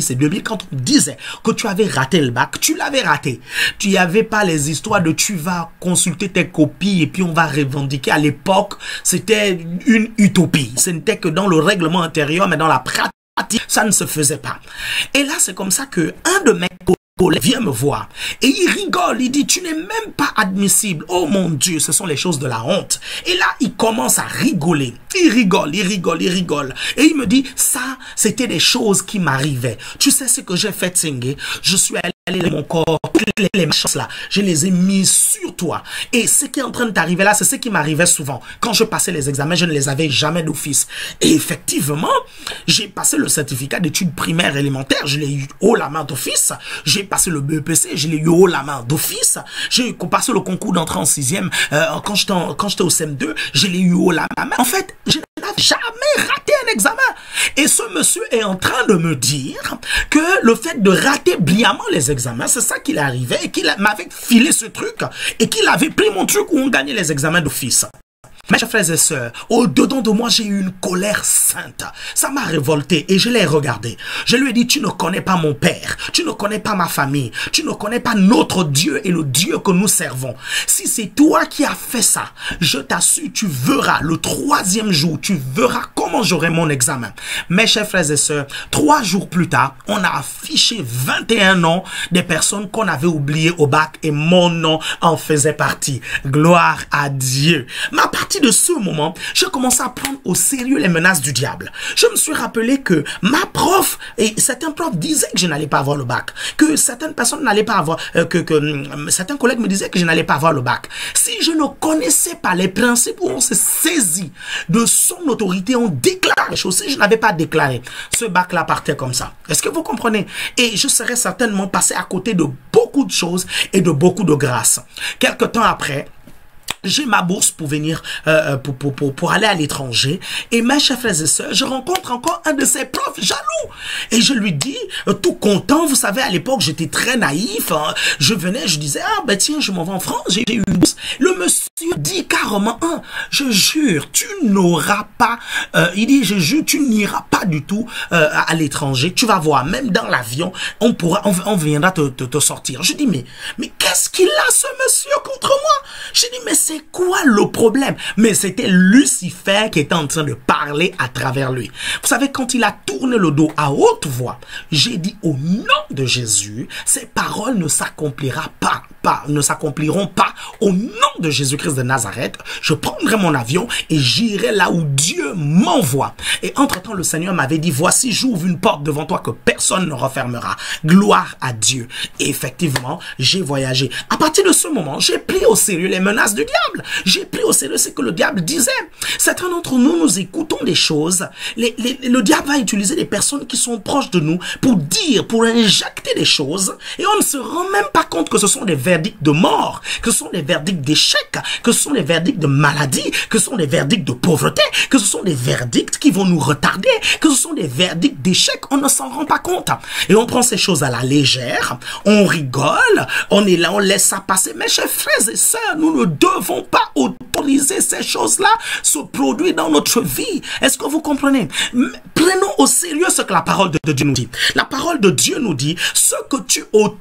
quand on disait que tu avais raté le bac, tu l'avais raté. Tu n'y avais pas les histoires de tu vas consulter tes copies et puis on va revendiquer. À l'époque, c'était une utopie. Ce n'était que dans le règlement intérieur, mais dans la pratique, ça ne se faisait pas. Et là, c'est comme ça que un de mes collègues vient me voir et il rigole, il dit tu n'es même pas admissible. Oh mon Dieu, ce sont les choses de la honte. Et là, il commence à rigoler. Il rigole, il rigole, il rigole. Et il me dit ça, c'était des choses qui m'arrivaient. Tu sais ce que j'ai fait, Tsingé? Je suis allé dans mon corps, les, les choses là, je les ai mis sur toi. Et ce qui est en train de t'arriver là, c'est ce qui m'arrivait souvent. Quand je passais les examens, je ne les avais jamais d'office. Et effectivement, j'ai passé le certificat d'études primaires élémentaires, je l'ai eu haut la main d'office. J'ai passé le B E P C, je l'ai eu haut la main d'office. J'ai passé le concours d'entrée en sixième, euh, quand j'étais quand j'étais au C M deux, je l'ai eu haut la main. En fait, je n'avais jamais raté un examen. Et ce monsieur est en train de me dire que le fait de rater brillamment les examens, c'est ça qu'il arrivait et qu'il m'avait filé ce truc et qu'il avait pris mon truc où on gagnait les examens d'office. Mes chers frères et sœurs, au-dedans de moi, j'ai eu une colère sainte. Ça m'a révolté et je l'ai regardé. Je lui ai dit, tu ne connais pas mon père, tu ne connais pas ma famille, tu ne connais pas notre Dieu et le Dieu que nous servons. Si c'est toi qui as fait ça, je t'assure, tu verras le troisième jour, tu verras comment j'aurai mon examen. Mes chers frères et sœurs, trois jours plus tard, on a affiché vingt et un noms des personnes qu'on avait oubliées au bac et mon nom en faisait partie. Gloire à Dieu. Ma partie de ce moment, je commençais à prendre au sérieux les menaces du diable. Je me suis rappelé que ma prof, et certains profs disaient que je n'allais pas avoir le bac, que certaines personnes n'allaient pas avoir, euh, que, que euh, certains collègues me disaient que je n'allais pas avoir le bac. Si je ne connaissais pas les principes où on se saisit de son autorité, on déclare les choses. Si je n'avais pas déclaré, ce bac-là partait comme ça. Est-ce que vous comprenez? Et je serais certainement passé à côté de beaucoup de choses et de beaucoup de grâce. Quelque temps après, j'ai ma bourse pour venir, euh, pour, pour, pour, pour aller à l'étranger. Et mes chers frères et sœurs, je rencontre encore un de ses profs jaloux. Et je lui dis, euh, tout content, vous savez, à l'époque, j'étais très naïf. Hein. Je venais, je disais, ah ben tiens, je m'en vais en France, j'ai eu une bourse. Le monsieur dit carrément, hein, je jure, tu n'auras pas, euh, il dit, je jure, tu n'iras pas du tout euh, à, à l'étranger. Tu vas voir, même dans l'avion, on pourra, on, on viendra te, te, te sortir. Je dis, mais, mais qu'est-ce qu'il a, ce monsieur, contre moi? Je dis, mais c'est quoi le problème? Mais c'était Lucifer qui était en train de parler à travers lui. Vous savez, quand il a tourné le dos à haute voix, j'ai dit au nom de Jésus, ces paroles ne s'accompliront pas, pas, ne s'accompliront pas au nom de Jésus-Christ de Nazareth. Je prendrai mon avion et j'irai là où Dieu m'envoie. Et entre-temps, le Seigneur m'avait dit, voici, j'ouvre une porte devant toi que personne ne refermera. Gloire à Dieu. Et effectivement, j'ai voyagé. À partir de ce moment, j'ai pris au sérieux les menaces du diable. J'ai pris au sérieux ce que le diable disait. Certains d'entre nous, nous écoutons des choses. Les, les, le diable va utiliser des personnes qui sont proches de nous pour dire, pour injecter des choses. Et on ne se rend même pas compte que ce sont des verdicts de mort, que ce sont des verdicts d'échec, que ce sont des verdicts de maladie, que ce sont des verdicts de pauvreté, que ce sont des verdicts qui vont nous retarder, que ce sont des verdicts d'échec. On ne s'en rend pas compte. Et on prend ces choses à la légère, on rigole, on est là, on laisse ça passer. Mais chers frères et sœurs, nous ne devons pas autoriser ces choses-là se produire dans notre vie. Est-ce que vous comprenez? Prenons au sérieux ce que la parole de Dieu nous dit. La parole de Dieu nous dit, ce que tu,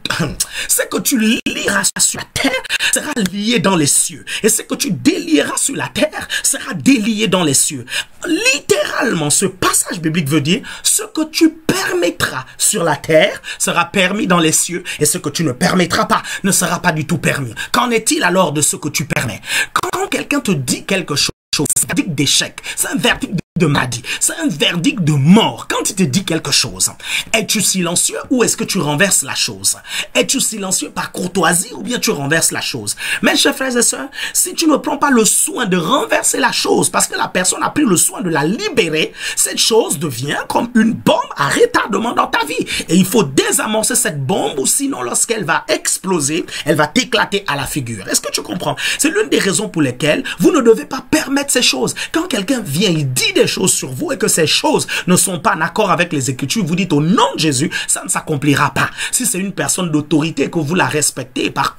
ce que tu lieras sur la terre sera lié dans les cieux. Et ce que tu délieras sur la terre sera délié dans les cieux. Littéralement, ce passage biblique veut dire, ce que tu permettras sur la terre sera permis dans les cieux, et ce que tu ne permettras pas ne sera pas du tout permis. Qu'en est-il alors de ce que tu permets? Quand quelqu'un te dit quelque chose, c'est un verdict d'échec, c'est un verdict de maladie, c'est un verdict de mort. Quand il te dit quelque chose, es-tu silencieux ou est-ce que tu renverses la chose? Es-tu silencieux par courtoisie ou bien tu renverses la chose? Mes chers frères et sœurs, si tu ne prends pas le soin de renverser la chose parce que la personne a pris le soin de la libérer, cette chose devient comme une bombe à retardement dans ta vie. Et il faut désamorcer cette bombe ou sinon lorsqu'elle va exploser, elle va t'éclater à la figure. Est-ce que tu comprends? C'est l'une des raisons pour lesquelles vous ne devez pas permettre ces choses. Quand quelqu'un vient, il dit des choses sur vous et que ces choses ne sont pas en accord avec les Écritures, vous dites au nom de Jésus, ça ne s'accomplira pas. Si c'est une personne d'autorité que vous la respectez par courtoisie,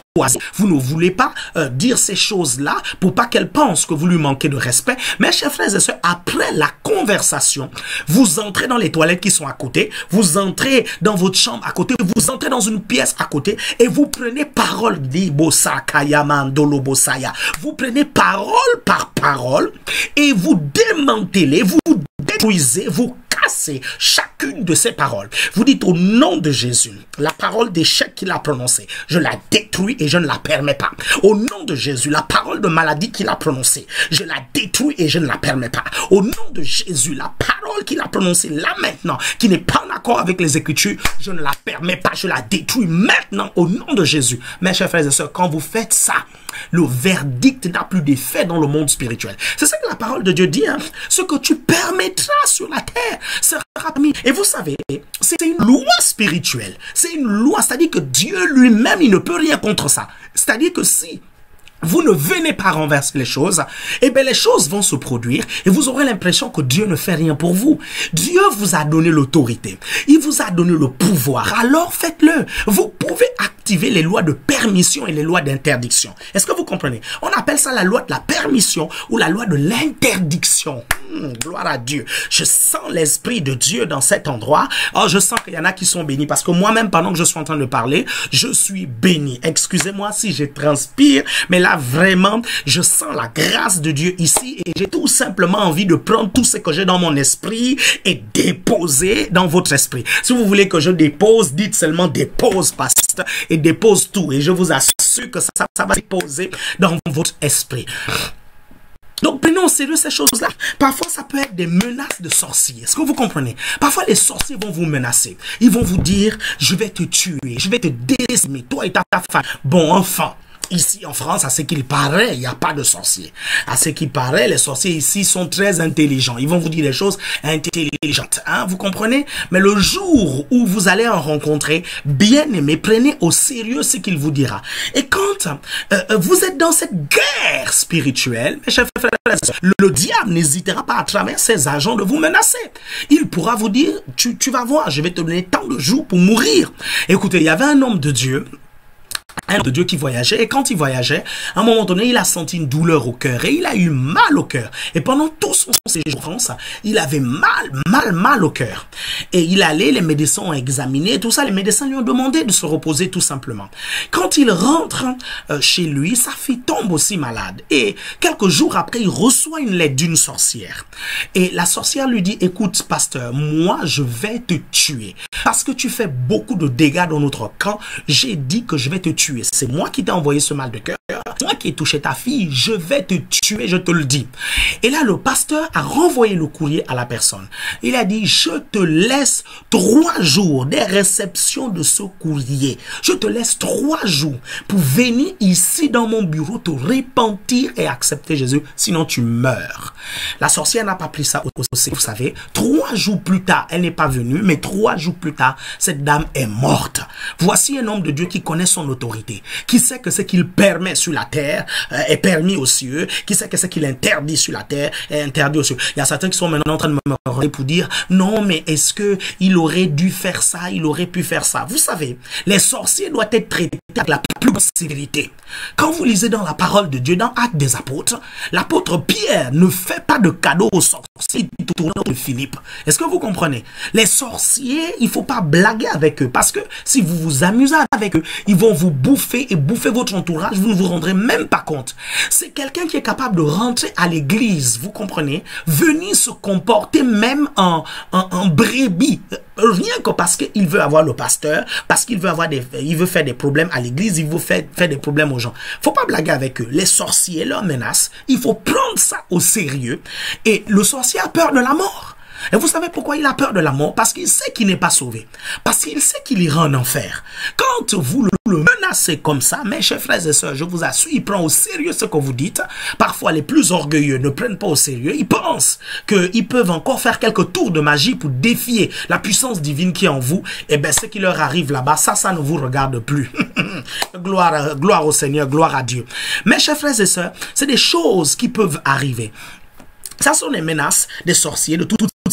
Vous ne voulez pas euh, dire ces choses-là pour pas qu'elle pense que vous lui manquez de respect. Mais chers frères et sœurs, après la conversation, vous entrez dans les toilettes qui sont à côté, vous entrez dans votre chambre à côté, vous entrez dans une pièce à côté et vous prenez parole, dit Bosakaya Mandolo Bosaya. Vous prenez parole par parole et vous démantelez, vous détruisez, vous cassez chacune de ces paroles. Vous dites au nom de Jésus, la parole d'échec qu'il a prononcée, je la détruis et je ne la permets pas. Au nom de Jésus, la parole de maladie qu'il a prononcée, je la détruis et je ne la permets pas. Au nom de Jésus, la parole qu'il a prononcée là maintenant, qui n'est pas en accord avec les Écritures, je ne la permets pas, je la détruis maintenant au nom de Jésus. Mes chers frères et sœurs, quand vous faites ça, le verdict n'a plus d'effet dans le monde spirituel. C'est ça que la parole de Dieu dit, hein? Ce que tu permettras sur la terre sera permis. Et vous savez, c'est une loi spirituelle. C'est une loi, c'est-à-dire que Dieu lui-même, il ne peut rien contre ça. C'est-à-dire que si vous ne venez pas renverser les choses, eh bien les choses vont se produire et vous aurez l'impression que Dieu ne fait rien pour vous. Dieu vous a donné l'autorité. Il vous a donné le pouvoir. Alors faites-le. Vous pouvez activer les lois de permission et les lois d'interdiction. Est-ce que vous comprenez? On appelle ça la loi de la permission ou la loi de l'interdiction. Hum, gloire à Dieu. Je sens l'esprit de Dieu dans cet endroit. Oh, je sens qu'il y en a qui sont bénis parce que moi-même, pendant que je suis en train de parler, je suis béni. Excusez-moi si je transpire, mais là, vraiment, je sens la grâce de Dieu ici et j'ai tout simplement envie de prendre tout ce que j'ai dans mon esprit et déposer dans votre esprit. Si vous voulez que je dépose, dites seulement dépose, pasteur, et dépose tout. Et je vous assure que ça, ça, ça va déposer dans votre esprit. Donc, prenons au sérieux ces choses-là. Parfois, ça peut être des menaces de sorciers. Est-ce que vous comprenez? Parfois, les sorciers vont vous menacer. Ils vont vous dire, je vais te tuer, je vais te décimer, toi et ta, ta femme. Bon, enfant. Ici en France, à ce qu'il paraît, il n'y a pas de sorciers. À ce qu'il paraît, les sorciers ici sont très intelligents. Ils vont vous dire des choses intelligentes. Hein, vous comprenez? Mais le jour où vous allez en rencontrer, bien aimé, prenez au sérieux ce qu'il vous dira. Et quand euh, vous êtes dans cette guerre spirituelle, mes chers frères et sœurs, le, le diable n'hésitera pas à travers ses agents de vous menacer. Il pourra vous dire, tu, tu vas voir, je vais te donner tant de jours pour mourir. Écoutez, il y avait un homme de Dieu, un homme de Dieu qui voyageait, et quand il voyageait, à un moment donné, il a senti une douleur au cœur, et il a eu mal au cœur. Et pendant tout son séjour en France, il avait mal, mal, mal au cœur. Et il allait, les médecins ont examiné, tout ça, les médecins lui ont demandé de se reposer tout simplement. Quand il rentre euh, chez lui, sa fille tombe aussi malade. Et quelques jours après, il reçoit une lettre d'une sorcière. Et la sorcière lui dit, écoute, pasteur, moi, je vais te tuer. Parce que tu fais beaucoup de dégâts dans notre camp, j'ai dit que je vais te tuer. C'est moi qui t'ai envoyé ce mal de cœur. Moi qui ai touché ta fille, je vais te tuer, je te le dis. Et là, le pasteur a renvoyé le courrier à la personne. Il a dit, je te laisse trois jours des réceptions de ce courrier. Je te laisse trois jours pour venir ici dans mon bureau, te repentir et accepter Jésus. Sinon, tu meurs. La sorcière n'a pas pris ça au sérieux. Vous savez, trois jours plus tard, elle n'est pas venue, mais trois jours plus tard, cette dame est morte. Voici un homme de Dieu qui connaît son autorité, qui sait que ce qu'il permet sur la terre euh, est permis aux cieux, qui sait que ce qu'il interdit sur la terre est interdit aux cieux. Il y a certains qui sont maintenant en train de me regarder pour dire, non, mais est-ce que il aurait dû faire ça, il aurait pu faire ça. Vous savez, les sorciers doivent être traités avec la plus grande sévérité. Quand vous lisez dans la parole de Dieu, dans Actes des Apôtres, l'apôtre Pierre ne fait pas de cadeaux aux sorciers autour de Philippe. Est-ce que vous comprenez? Les sorciers, il ne faut pas blaguer avec eux, parce que si vous vous amusez avec eux, ils vont vous bouffer et bouffer votre entourage, vous ne vous rendrez même pas compte. C'est quelqu'un qui est capable de rentrer à l'église, vous comprenez, venir se comporter même en, en, en brebis, rien que parce qu'il veut avoir le pasteur, parce qu'il veut avoir des, il veut faire des problèmes à l'église, il veut faire, faire des problèmes aux gens. Faut pas blaguer avec eux. Les sorciers, leurs menaces, il faut prendre ça au sérieux. Et le sorcier a peur de la mort. Et vous savez pourquoi il a peur de la mort? Parce qu'il sait qu'il n'est pas sauvé. Parce qu'il sait qu'il ira en enfer. Quand vous le, le menacez comme ça, mes chers frères et sœurs, je vous assure, il prend au sérieux ce que vous dites. Parfois, les plus orgueilleux ne prennent pas au sérieux. Ils pensent qu'ils peuvent encore faire quelques tours de magie pour défier la puissance divine qui est en vous. Et bien, ce qui leur arrive là-bas, ça, ça ne vous regarde plus. gloire, gloire au Seigneur, gloire à Dieu. Mes chers frères et sœurs, c'est des choses qui peuvent arriver. Ça sont les menaces des sorciers, de toutes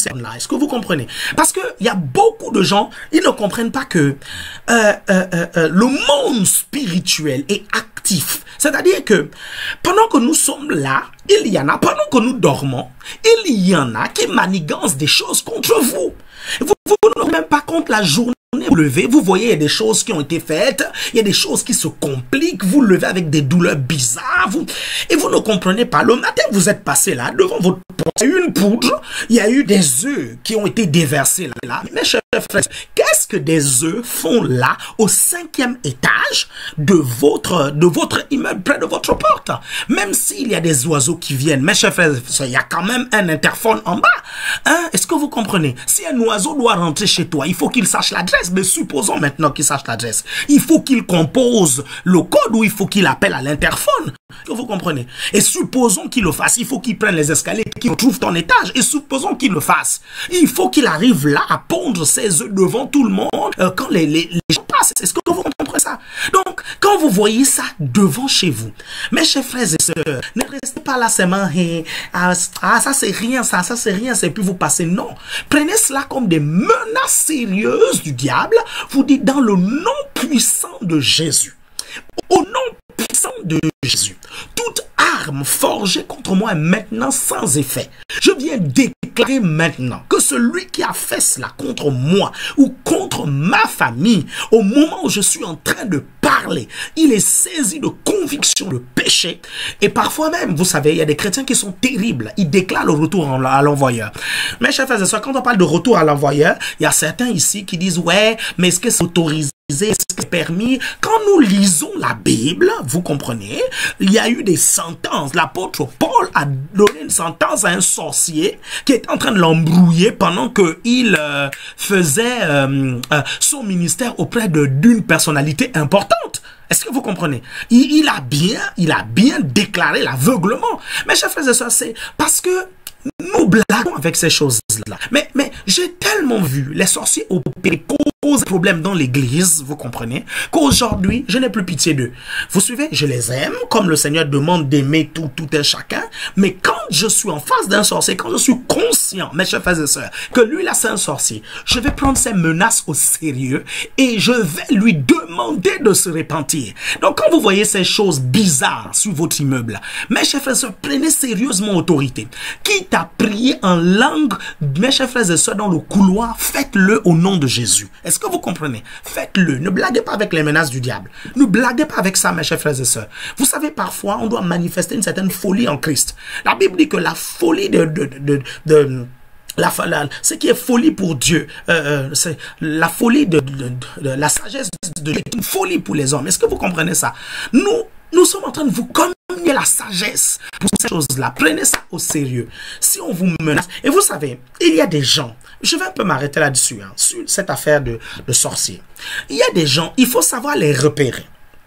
concerne-là. Est-ce que vous comprenez? Parce qu'il y a beaucoup de gens, ils ne comprennent pas que euh, euh, euh, euh, le monde spirituel est actif. C'est-à-dire que pendant que nous sommes là, il y en a, pendant que nous dormons, il y en a qui manigancent des choses contre vous. Vous vous ne vous rendez même pas compte la journée. Vous levez, vous voyez, il y a des choses qui ont été faites, il y a des choses qui se compliquent, vous levez avec des douleurs bizarres, vous, et vous ne comprenez pas. Le matin, vous êtes passé là, devant votre porte, il y a eu une poudre, il y a eu des œufs qui ont été déversés là. là. Mes chers frères, qu'est-ce que des œufs font là, au cinquième étage de votre, de votre immeuble, près de votre porte? Même s'il y a des oiseaux qui viennent, mes chers frères, il y a quand même un interphone en bas. Hein? Est-ce que vous comprenez? Si un oiseau doit rentrer chez toi, il faut qu'il sache l'adresse. Mais supposons maintenant qu'il sache l'adresse. Il faut qu'il compose le code ou il faut qu'il appelle à l'interphone. Vous comprenez? Et supposons qu'il le fasse. Il faut qu'il prenne les escaliers, qu'il retrouve ton étage. Et supposons qu'il le fasse. Il faut qu'il arrive là à pondre ses œufs devant tout le monde euh, quand les, les, les gens passent. Est-ce que vous comprenez ça? Donc, quand vous voyez ça devant chez vous, mes chers frères et sœurs, ne restez pas là seulement, hey, ah, ah, ça c'est rien, ça, ça c'est rien, c'est puis vous passez. Non. Prenez cela comme des menaces sérieuses du diable. Vous dites dans le nom puissant de Jésus. Au nom puissant de Jésus. Toute arme forgée contre moi est maintenant sans effet. Je viens déclarer maintenant que celui qui a fait cela contre moi ou contre ma famille, au moment où je suis en train de parler, il est saisi de conviction de péché. Et parfois même, vous savez, il y a des chrétiens qui sont terribles. Ils déclarent le retour à l'envoyeur. Mes chers frères et sœurs, quand on parle de retour à l'envoyeur, il y a certains ici qui disent, ouais, mais est-ce que c'est autorisé? Est-ce que c'est permis? Quand nous lisons la Bible, vous comprenez, il y a eu des sentences. L'apôtre Paul a donné une sentence à un sorcier qui est en train de l'embrouiller pendant qu'il euh, faisait euh, euh, son ministère auprès de d'une personnalité importante. Est-ce que vous comprenez? Il, il a bien, il a bien déclaré l'aveuglement. Mes chers frères et sœurs, c'est parce que nous blaguons avec ces choses-là. Mais, mais j'ai tellement vu les sorciers opérer, cause problème dans l'église, vous comprenez, qu'aujourd'hui, je n'ai plus pitié d'eux. Vous suivez? Je les aime, comme le Seigneur demande d'aimer tout, tout un chacun. Mais quand je suis en face d'un sorcier, quand je suis conscient, mes chers frères et sœurs, que lui, là, c'est un sorcier, je vais prendre ses menaces au sérieux et je vais lui demander de se repentir. Donc, quand vous voyez ces choses bizarres sur votre immeuble, mes chers frères et sœurs, prenez sérieusement autorité. Quitte à prier en langue, mes chers frères et sœurs, dans le couloir, faites-le au nom de Jésus. Est-ce que vous comprenez? Faites-le. Ne blaguez pas avec les menaces du diable. Ne blaguez pas avec ça, mes chers frères et sœurs. Vous savez, parfois, on doit manifester une certaine folie en Christ. La Bible dit que la folie de... de, de, de La, la, ce qui est folie pour Dieu, euh, c'est la folie de, de, de, de la sagesse de Dieu est une folie pour les hommes. Est-ce que vous comprenez ça? Nous, nous sommes en train de vous communier la sagesse pour ces choses-là. Prenez ça au sérieux. Si on vous menace, et vous savez, il y a des gens, je vais un peu m'arrêter là-dessus, hein, sur cette affaire de, de sorcier. Il y a des gens, il faut savoir les repérer.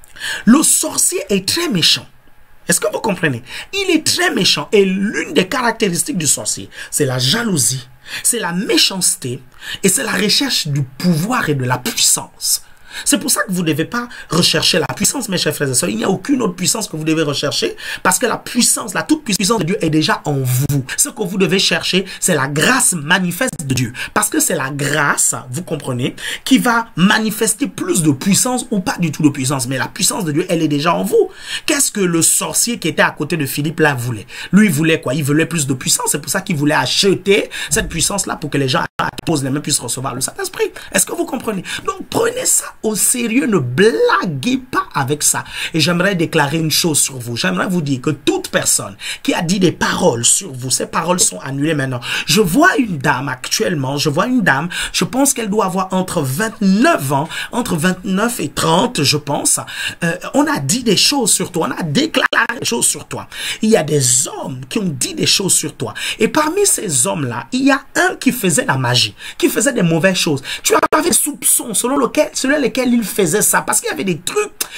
Le sorcier est très méchant. Est-ce que vous comprenez? Il est très méchant et l'une des caractéristiques du sorcier, c'est la jalousie, c'est la méchanceté et c'est la recherche du pouvoir et de la puissance. C'est pour ça que vous ne devez pas rechercher la puissance, mes chers frères et sœurs. Il n'y a aucune autre puissance que vous devez rechercher parce que la puissance, la toute puissance de Dieu est déjà en vous. Ce que vous devez chercher, c'est la grâce manifeste de Dieu. Parce que c'est la grâce, vous comprenez, qui va manifester plus de puissance ou pas du tout de puissance. Mais la puissance de Dieu, elle est déjà en vous. Qu'est-ce que le sorcier qui était à côté de Philippe là voulait? Lui, il voulait quoi? Il voulait plus de puissance. C'est pour ça qu'il voulait acheter cette puissance-là pour que les gens posent les mains puissent recevoir le Saint-Esprit. Est-ce que vous comprenez? Donc, prenez ça au sérieux, ne blaguez pas avec ça. Et j'aimerais déclarer une chose sur vous. J'aimerais vous dire que toute personne qui a dit des paroles sur vous, ces paroles sont annulées maintenant. Je vois une dame actuellement, je vois une dame, je pense qu'elle doit avoir entre vingt-neuf ans, entre vingt-neuf et trente, je pense. Euh, on a dit des choses sur toi, on a déclaré des choses sur toi. Il y a des hommes qui ont dit des choses sur toi. Et parmi ces hommes-là, il y a un qui faisait la magie, qui faisait des mauvaises choses. Tu avais des soupçons selon, lequel, selon lesquels il faisait ça, parce qu'il y avait des trucs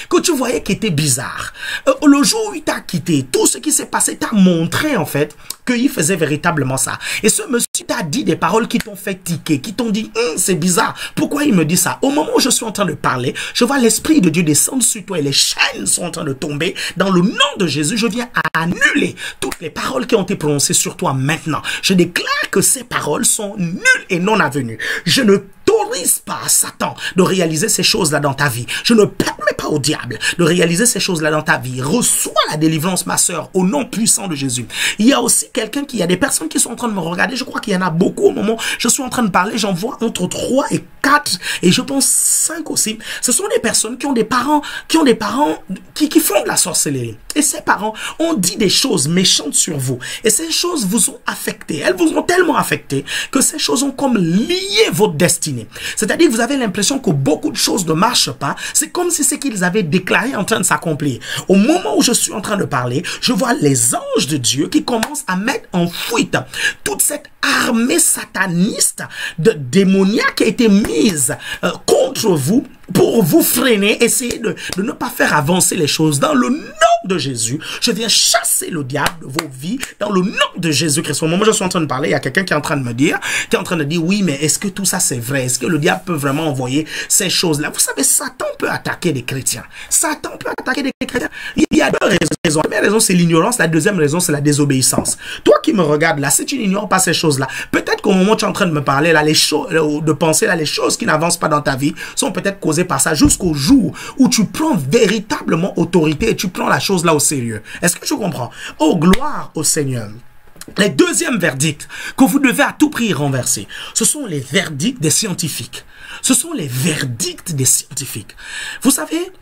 que tu voyais qui était bizarre. Euh, le jour où il t'a quitté, tout ce qui s'est passé t'a montré en fait qu'il faisait véritablement ça. Et ce monsieur t'a dit des paroles qui t'ont fait tiquer, qui t'ont dit hm, c'est bizarre, pourquoi il me dit ça? Au moment où je suis en train de parler, je vois l'Esprit de Dieu descendre sur toi et les chaînes sont en train de tomber. Dans le nom de Jésus, je viens à annuler toutes les paroles qui ont été prononcées sur toi maintenant. Je déclare que ces paroles sont nulles et non avenues. Je ne t'autorise pas à Satan de réaliser ces choses-là dans ta vie. Je ne permets pas au diable de réaliser ces choses-là dans ta vie. Reçois la délivrance, ma sœur, au nom puissant de Jésus. Il y a aussi quelqu'un qui, il y a des personnes qui sont en train de me regarder. Je crois qu'il y en a beaucoup au moment où je suis en train de parler. J'en vois entre trois et quatre et je pense cinq aussi. Ce sont des personnes qui ont des parents, qui ont des parents qui, qui font de la sorcellerie. Et ces parents ont dit des choses méchantes sur vous. Et ces choses vous ont affecté. Elles vous ont tellement affecté que ces choses ont comme lié votre destinée. C'est-à-dire que vous avez l'impression que beaucoup de choses ne marchent pas. C'est comme si ce qu'ils avaient déclaré en train de s'accomplir. Au moment où je suis en train de parler, je vois les anges de Dieu qui commencent à mettre en fuite toute cette armée sataniste de démoniaque qui a été mise euh, contre vous pour vous freiner, essayer de, de ne pas faire avancer les choses. Dans le nom de Jésus, je viens chasser le diable de vos vies dans le nom de Jésus-Christ. Au moment où je suis en train de parler, il y a quelqu'un qui est en train de me dire, qui est en train de dire, oui, mais est-ce que tout ça c'est vrai? Est-ce que le diable peut vraiment envoyer ces choses-là? Vous savez, Satan peut attaquer des chrétiens. Satan peut attaquer des chrétiens. Il y a deux raisons. La première raison, c'est l'ignorance. La deuxième raison, c'est la désobéissance. Toi qui me regardes là, si tu n'ignores pas ces choses-là, peut-être qu'au moment où tu es en train de me parler là, les choses, de penser là, les choses qui n'avancent pas dans ta vie sont peut-être causées par ça jusqu'au jour où tu prends véritablement autorité et tu prends la chose là au sérieux. Est-ce que tu comprends? Oh, gloire au Seigneur. Les deuxièmes verdicts que vous devez à tout prix renverser, ce sont les verdicts des scientifiques. Ce sont les verdicts des scientifiques. Vous savez,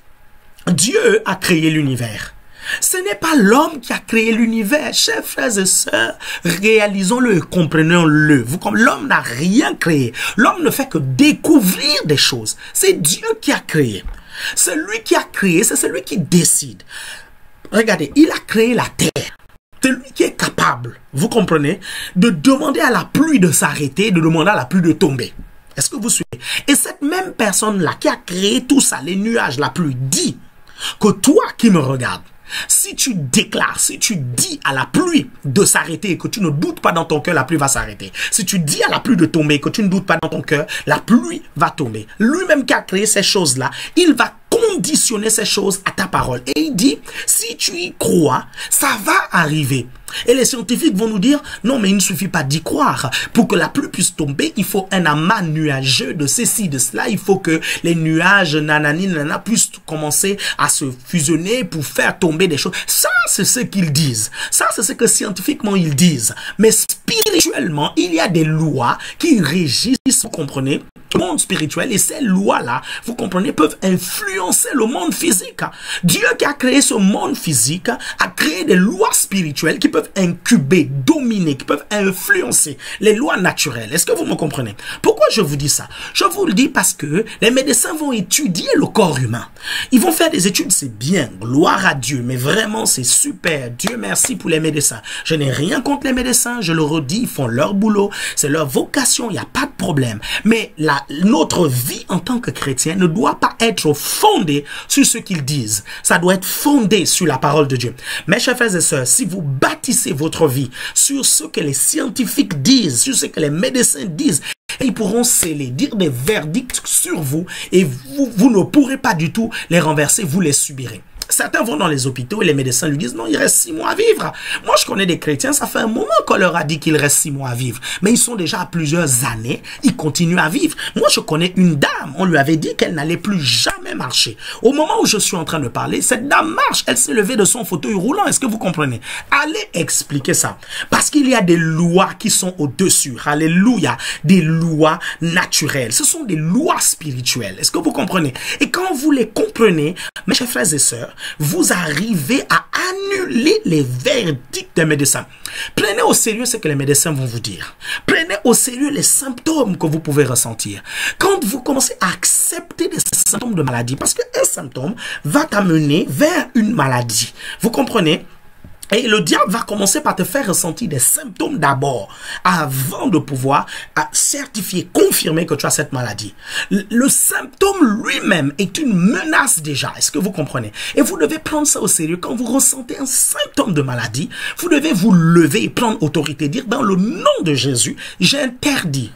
Dieu a créé l'univers. Ce n'est pas l'homme qui a créé l'univers. Chers frères et sœurs, réalisons-le et comprenons-le. L'homme n'a rien créé. L'homme ne fait que découvrir des choses. C'est Dieu qui a créé. Celui qui a créé, c'est celui qui décide. Regardez, il a créé la terre. C'est lui qui est capable, vous comprenez, de demander à la pluie de s'arrêter, de demander à la pluie de tomber. Est-ce que vous suivez? Et cette même personne-là qui a créé tout ça, les nuages, la pluie, dit que toi qui me regardes, si tu déclares, si tu dis à la pluie de s'arrêter et que tu ne doutes pas dans ton cœur, la pluie va s'arrêter. Si tu dis à la pluie de tomber et que tu ne doutes pas dans ton cœur, la pluie va tomber. Lui-même qui a créé ces choses-là, il va conditionner ces choses à ta parole. Et il dit, si tu y crois, ça va arriver. Et les scientifiques vont nous dire, non mais il ne suffit pas d'y croire. Pour que la pluie puisse tomber, il faut un amas nuageux de ceci, de cela. Il faut que les nuages nanani, nanana puissent commencer à se fusionner pour faire tomber des choses. Ça, c'est ce qu'ils disent. Ça, c'est ce que scientifiquement ils disent. Mais spirituellement, il y a des lois qui régissent, vous comprenez, le monde spirituel, et ces lois-là, vous comprenez, peuvent influencer le monde physique. Dieu qui a créé ce monde physique a créé des lois spirituelles qui peuvent incuber, dominer, qui peuvent influencer les lois naturelles. Est-ce que vous me comprenez? Pourquoi je vous dis ça? Je vous le dis parce que les médecins vont étudier le corps humain. Ils vont faire des études, c'est bien, gloire à Dieu, mais vraiment c'est super. Dieu merci pour les médecins. Je n'ai rien contre les médecins, je le redis, ils font leur boulot, c'est leur vocation, il n'y a pas de problème. Mais la notre vie en tant que chrétien ne doit pas être fondée sur ce qu'ils disent. Ça doit être fondé sur la parole de Dieu. Mes chers frères et sœurs, si vous bâtissez votre vie sur ce que les scientifiques disent, sur ce que les médecins disent, ils pourront sceller, dire des verdicts sur vous et vous, vous ne pourrez pas du tout les renverser, vous les subirez. Certains vont dans les hôpitaux et les médecins lui disent non, il reste six mois à vivre. Moi, je connais des chrétiens, ça fait un moment qu'on leur a dit qu'il reste six mois à vivre. Mais ils sont déjà à plusieurs années, ils continuent à vivre. Moi, je connais une dame, on lui avait dit qu'elle n'allait plus jamais marcher. Au moment où je suis en train de parler, cette dame marche, elle s'est levée de son fauteuil roulant. Est-ce que vous comprenez? Allez expliquer ça. Parce qu'il y a des lois qui sont au-dessus. Alléluia. Des lois naturelles. Ce sont des lois spirituelles. Est-ce que vous comprenez? Et quand vous les comprenez, mes chers frères et sœurs, vous arrivez à annuler les verdicts des médecins. Prenez au sérieux ce que les médecins vont vous dire. Prenez au sérieux les symptômes que vous pouvez ressentir. Quand vous commencez à accepter des symptômes de maladie, parce qu'un symptôme va t'amener vers une maladie. Vous comprenez? Et le diable va commencer par te faire ressentir des symptômes d'abord, avant de pouvoir certifier, confirmer que tu as cette maladie. Le, le symptôme lui-même est une menace déjà. Est-ce que vous comprenez? Et vous devez prendre ça au sérieux. Quand vous ressentez un symptôme de maladie, vous devez vous lever et prendre autorité. Dire dans le nom de Jésus, j'interdis.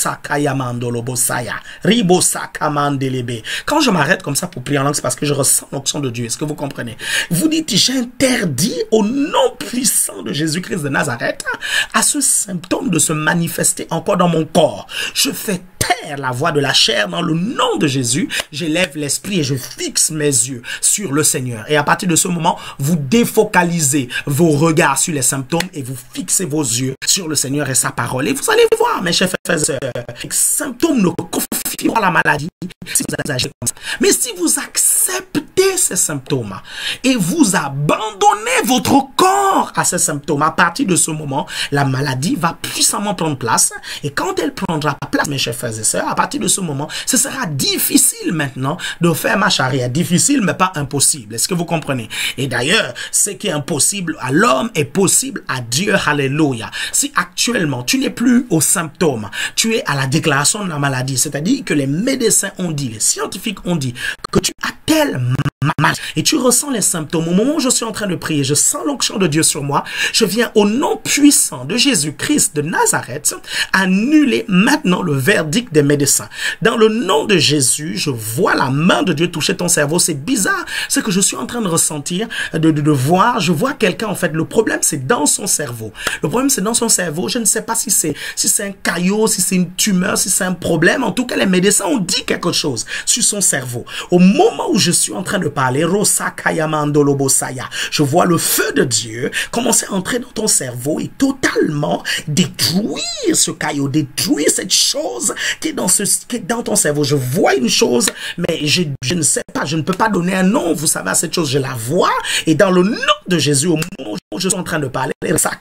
Quand je m'arrête comme ça pour prier en langue, c'est parce que je ressens l'onction de Dieu. Est-ce que vous comprenez? Vous dites, j'interdis au nom puissant de Jésus-Christ de Nazareth à ce symptôme de se manifester encore dans mon corps. Je fais taire la voix de la chair dans le nom de Jésus. J'élève l'esprit et je fixe mes yeux sur le Seigneur. Et à partir de ce moment, vous défocalisez vos regards sur les symptômes et vous fixez vos yeux sur le Seigneur et sa parole. Et vous allez voir, mes chers frères et sœurs, les symptômes ne confirment pas la maladie si vous agissez comme ça. Mais si vous acceptez ces symptômes et vous abandonnez votre corps à ces symptômes, à partir de ce moment, la maladie va puissamment prendre place. Et quand elle prendra place, mes chers frères et sœurs, à partir de ce moment, ce sera difficile maintenant de faire marche arrière. Difficile, mais pas impossible. Est-ce que vous comprenez? Et d'ailleurs, ce qui est impossible à l'homme est possible à Dieu. Alléluia. Si actuellement, tu n'es plus aux symptômes, tu es à la déclaration de la maladie, c'est-à-dire que les médecins ont dit, les scientifiques ont dit que tu as tel mal et tu ressens les symptômes. Au moment où je suis en train de prier, je sens l'onction de Dieu sur moi. Je viens au nom puissant de Jésus-Christ de Nazareth annuler maintenant le verdict des médecins. Dans le nom de Jésus, je vois la main de Dieu toucher ton cerveau. C'est bizarre ce que je suis en train de ressentir, de, de, de voir. Je vois quelqu'un, en fait, le problème c'est dans son cerveau. Le problème c'est dans son cerveau. Je ne sais pas si c'est si c'est un caillot, si c'est une tumeur, si c'est un problème. En tout cas, les médecins ont dit quelque chose sur son cerveau. Au moment où je suis en train de parler, je vois le feu de Dieu commencer à entrer dans ton cerveau et totalement détruire ce caillot, détruire cette chose qui est dans, ce, qui est dans ton cerveau. Je vois une chose, mais je, je ne sais pas, je ne peux pas donner un nom, vous savez, à cette chose, je la vois. Et dans le nom de Jésus, au moment où je suis en train de parler, le feu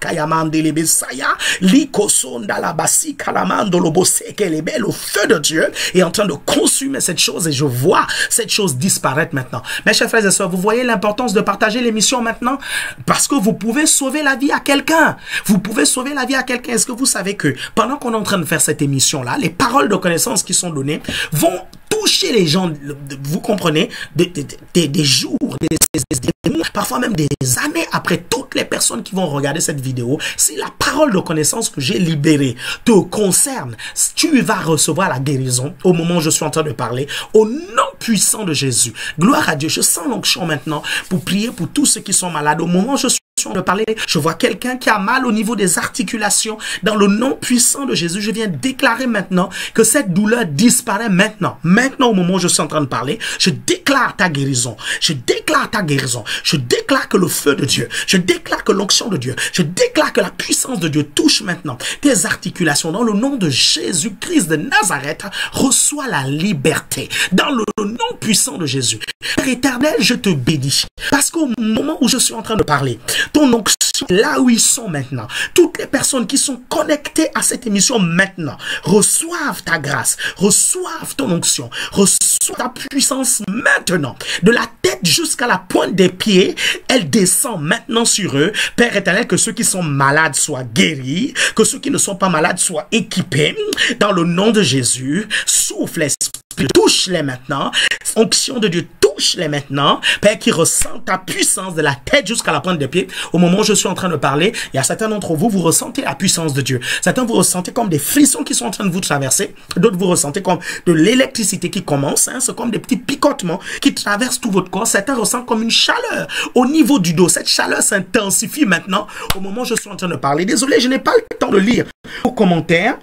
de Dieu est en train de consumer cette chose et je vois cette chose disparaître maintenant. Mes chers frères et sœurs, vous voyez l'importance de partager l'émission maintenant parce que vous pouvez sauver la vie à quelqu'un. Vous pouvez sauver la vie à quelqu'un. Est-ce que vous savez que pendant qu'on est en train de faire cette émission-là, les paroles de connaissance qui sont données vont toucher les gens, vous comprenez, des, des, des, des jours, des, des, des, parfois même des années après toutes les personnes qui vont regarder cette vidéo. Si la parole de connaissance que j'ai libérée te concerne, tu vas recevoir la guérison au moment où je suis en train de parler, au nom puissant de Jésus. Gloire à Dieu. Je sens l'onction maintenant pour prier pour tous ceux qui sont malades. Au moment où je suis de parler, je vois quelqu'un qui a mal au niveau des articulations. Dans le nom puissant de Jésus, je viens déclarer maintenant que cette douleur disparaît maintenant. Maintenant, au moment où je suis en train de parler, je déclare ta guérison. Je déclare ta guérison. Je déclare que le feu de Dieu, je déclare que l'onction de Dieu, je déclare que la puissance de Dieu touche maintenant tes articulations. Dans le nom de Jésus-Christ de Nazareth, reçois la liberté. Dans le nom puissant de Jésus. Père éternel, je te bénis. Parce qu'au moment où je suis en train de parler, ton onction, là où ils sont maintenant, toutes les personnes qui sont connectées à cette émission maintenant, reçoivent ta grâce, reçoivent ton onction, reçoivent ta puissance maintenant. De la tête jusqu'à la pointe des pieds, elle descend maintenant sur eux. Père éternel, que ceux qui sont malades soient guéris, que ceux qui ne sont pas malades soient équipés. Dans le nom de Jésus, souffle l'esprit, touche-les maintenant. Onction de Dieu, touche-les maintenant. Père, qui ressent ta puissance de la tête jusqu'à la pointe des pieds. Au moment où je suis en train de parler, il y a certains d'entre vous, vous ressentez la puissance de Dieu. Certains, vous ressentez comme des frissons qui sont en train de vous traverser. D'autres, vous ressentez comme de l'électricité qui commence. Hein. C'est comme des petits picotements qui traversent tout votre corps. Certains ressentent comme une chaleur au niveau du dos. Cette chaleur s'intensifie maintenant au moment où je suis en train de parler. Désolé, je n'ai pas le temps de lire vos commentaires.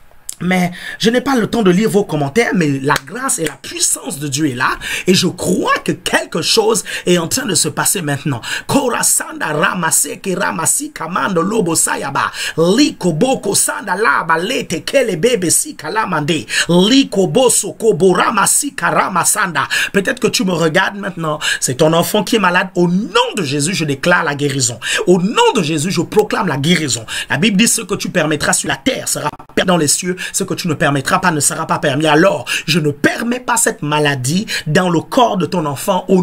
Mais je n'ai pas le temps de lire vos commentaires, mais la grâce et la puissance de Dieu est là. Et je crois que quelque chose est en train de se passer maintenant. Korasanda ramase ke ramasi kamando lobo sayaba. Liko boko sanda laba lete kele bebe si kalamande. Liko boso kobo ramasi karamasanda. Peut-être que tu me regardes maintenant. C'est ton enfant qui est malade. Au nom de Jésus, je déclare la guérison. Au nom de Jésus, je proclame la guérison. La Bible dit ce que tu permettras sur la terre sera permis dans les cieux. Ce que tu ne permettras pas ne sera pas permis. Alors, je ne permets pas cette maladie dans le corps de ton enfant au nom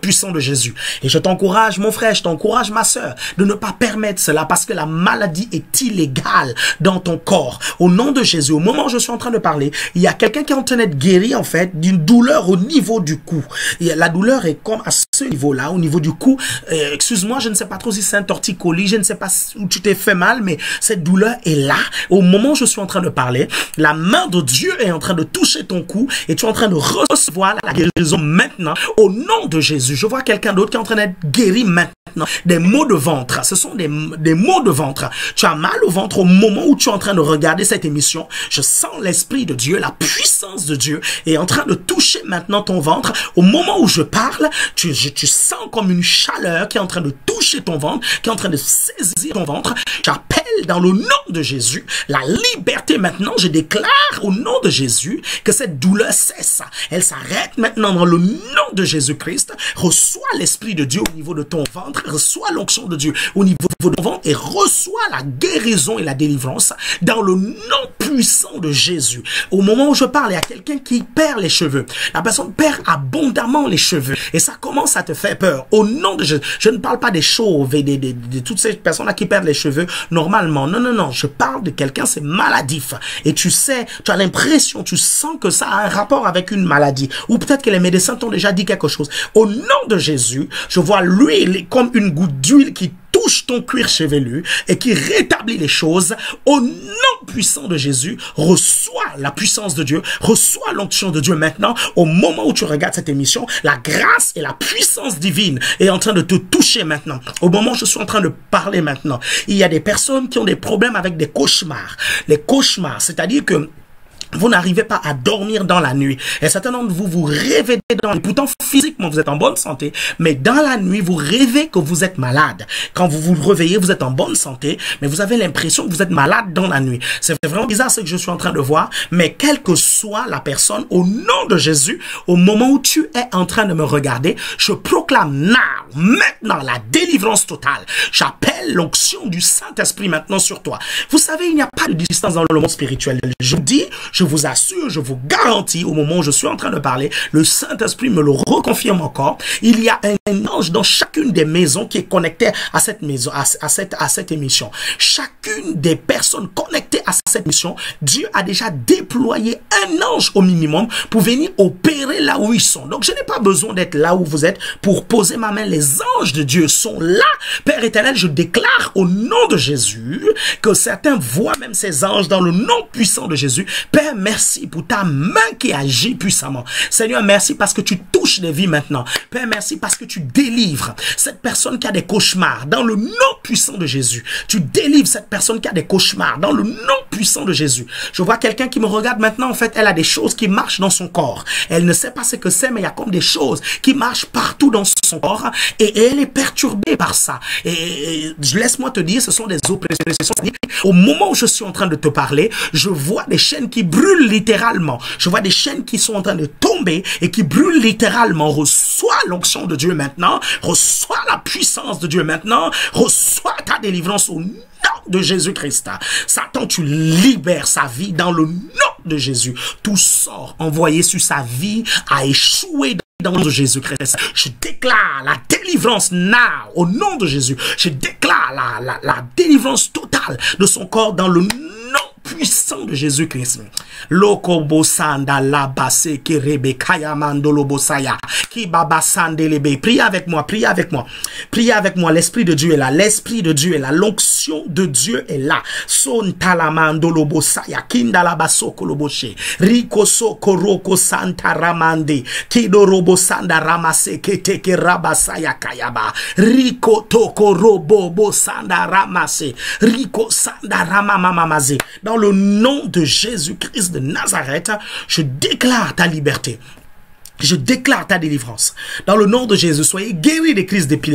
puissant de Jésus. Et je t'encourage, mon frère, je t'encourage, ma sœur, de ne pas permettre cela parce que la maladie est illégale dans ton corps. Au nom de Jésus, au moment où je suis en train de parler, il y a quelqu'un qui est en train d'être guéri, en fait, d'une douleur au niveau du cou. Et la douleur est comme à ce niveau-là, au niveau du cou. Euh, excuse-moi, je ne sais pas trop si c'est un torticolis, je ne sais pas où tu t'es fait mal, mais cette douleur est là. Au moment où je suis en train de parler, la main de Dieu est en train de toucher ton cou et tu es en train de recevoir la guérison maintenant au nom de Jésus. Je vois quelqu'un d'autre qui est en train d'être guéri maintenant. Des maux de ventre, ce sont des, des maux de ventre. Tu as mal au ventre au moment où tu es en train de regarder cette émission. Je sens l'Esprit de Dieu, la puissance de Dieu est en train de toucher maintenant ton ventre. Au moment où je parle, tu, je, tu sens comme une chaleur qui est en train de toucher ton ventre, qui est en train de saisir ton ventre. J'appelle dans le nom de Jésus la liberté maintenant. Je déclare au nom de Jésus que cette douleur cesse. Elle s'arrête maintenant dans le nom de Jésus-Christ. Reçois l'Esprit de Dieu au niveau de ton ventre. Reçois l'onction de Dieu au niveau de ton ventre et reçois la guérison et la délivrance dans le nom puissant de Jésus. Au moment où je parle, il y a quelqu'un qui perd les cheveux. La personne perd abondamment les cheveux et ça commence à te faire peur. Au nom de Jésus, je ne parle pas des chauves et de, de, de, de toutes ces personnes-là qui perdent les cheveux normalement. Non, non, non. Je parle de quelqu'un, c'est maladif. Et tu sais, tu as l'impression, tu sens que ça a un rapport avec une maladie. Ou peut-être que les médecins t'ont déjà dit quelque chose. Au nom de Jésus, je vois l'huile comme une goutte d'huile qui touche ton cuir chevelu et qui rétablit les choses. Au nom puissant de Jésus, reçois la puissance de Dieu, reçois l'onction de Dieu maintenant. Au moment où tu regardes cette émission, la grâce et la puissance divine est en train de te toucher maintenant. Au moment où je suis en train de parler maintenant, il y a des personnes qui ont des problèmes avec des cauchemars. Les cauchemars, c'est-à-dire que vous n'arrivez pas à dormir dans la nuit. Et certains d'entre vous, vous rêvez dans la nuit. Pourtant, physiquement, vous êtes en bonne santé. Mais dans la nuit, vous rêvez que vous êtes malade. Quand vous vous réveillez, vous êtes en bonne santé. Mais vous avez l'impression que vous êtes malade dans la nuit. C'est vraiment bizarre ce que je suis en train de voir. Mais quelle que soit la personne, au nom de Jésus, au moment où tu es en train de me regarder, je proclame now, maintenant, la délivrance totale. J'appelle l'onction du Saint-Esprit maintenant sur toi. Vous savez, il n'y a pas de distance dans le monde spirituel. Je dis, je Je vous assure, je vous garantis, au moment où je suis en train de parler, le Saint-Esprit me le reconfirme encore. Il y a un, un ange dans chacune des maisons qui est connectée à cette maison, à, à, cette, à cette émission. Chacune des personnes connectées à cette mission, Dieu a déjà déployé un ange au minimum pour venir opérer là où ils sont. Donc, je n'ai pas besoin d'être là où vous êtes pour poser ma main. Les anges de Dieu sont là. Père éternel, je déclare au nom de Jésus que certains voient même ces anges dans le nom puissant de Jésus. Père, merci pour ta main qui agit puissamment. Seigneur, merci parce que tu touches les vies maintenant. Père, merci parce que tu délivres cette personne qui a des cauchemars dans le nom puissant de Jésus. Tu délivres cette personne qui a des cauchemars dans le nom puissant de Jésus. Je vois quelqu'un qui me regarde maintenant. En fait, elle a des choses qui marchent dans son corps. Elle ne sait pas ce que c'est, mais il y a comme des choses qui marchent partout dans son corps et, et elle est perturbée par ça. Et, et laisse-moi te dire, ce sont des oppressions. Au moment où je suis en train de te parler, je vois des chaînes qui brûlent littéralement. Je vois des chaînes qui sont en train de tomber et qui brûlent littéralement. Reçois l'onction de Dieu maintenant. Reçois la puissance de Dieu maintenant. Reçois ta délivrance au nom de Jésus-Christ. Satan, tu libères sa vie dans le nom de Jésus. Tout sort envoyé sur sa vie a échoué dans le nom de Jésus-Christ. Je déclare la délivrance now au nom de Jésus. Je déclare la, la, la délivrance totale de son corps dans le nom puissant de Jésus-Christ. Loko bosanda la basse kerebe kayamandolo bosaya ki babasande lebe. Priez avec moi, priez avec moi. Priez avec moi, l'esprit de Dieu est là, l'esprit de Dieu est là, l'onction de Dieu est là. Son talamandolo bosaya kindala basoko loboshe. Riko soko roko santa ramande kidoro bosanda ramase kete ke rabasaya kayaba. Riko toko robo bosanda ramase. Riko sanda ramamamaze. Dans le nom de Jésus-Christ de Nazareth, je déclare ta liberté. Je déclare ta délivrance. Dans le nom de Jésus, soyez guéris des crises d'épilepsie.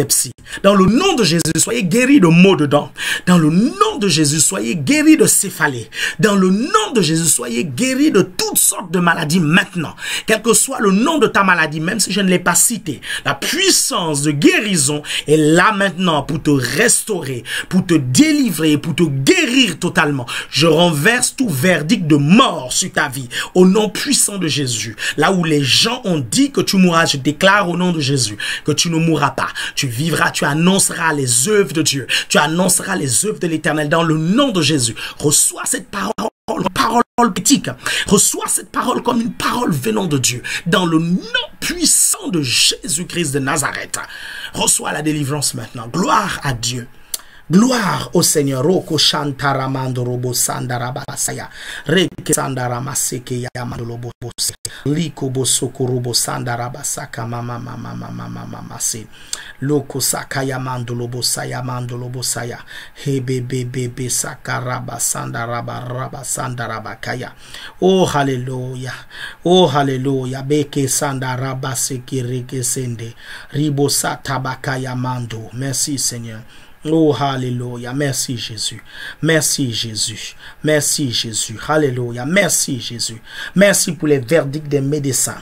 Dans le nom de Jésus, soyez guéris de maux de dents. Dans le nom de Jésus, soyez guéris de céphalée. Dans le nom de Jésus, soyez guéris de toutes sortes de maladies maintenant. Quel que soit le nom de ta maladie, même si je ne l'ai pas cité, la puissance de guérison est là maintenant pour te restaurer, pour te délivrer, pour te guérir totalement. Je renverse tout verdict de mort sur ta vie au nom puissant de Jésus. Là où les gens ont dit que tu mourras, je déclare au nom de Jésus que tu ne mourras pas. Tu vivras, tu annonceras les œuvres de Dieu. Tu annonceras les œuvres de l'Éternel dans le nom de Jésus. Reçois cette parole, parole politique. Reçois cette parole comme une parole venant de Dieu. Dans le nom puissant de Jésus-Christ de Nazareth. Reçois la délivrance maintenant. Gloire à Dieu. Gloire au Seigneur. Roko shantaramando robo sandarabasaya. Reke sandaramaseke yamandolobo bose. Liko bosoko robo sandarabasaka mama mama mama mama mase. Loko sakaya mandolobo saya mandolobo saya. Hebe bebe be sakaraba sandaraba raba sandarabakaya. Oh hallelujah. Oh hallelujah. Beke sandaraba seke reke sende. Ribo satabakaya mando. Merci Seigneur. Oh, alléluia. Merci Jésus. Merci Jésus. Merci Jésus. Alléluia. Merci Jésus. Merci pour les verdicts des médecins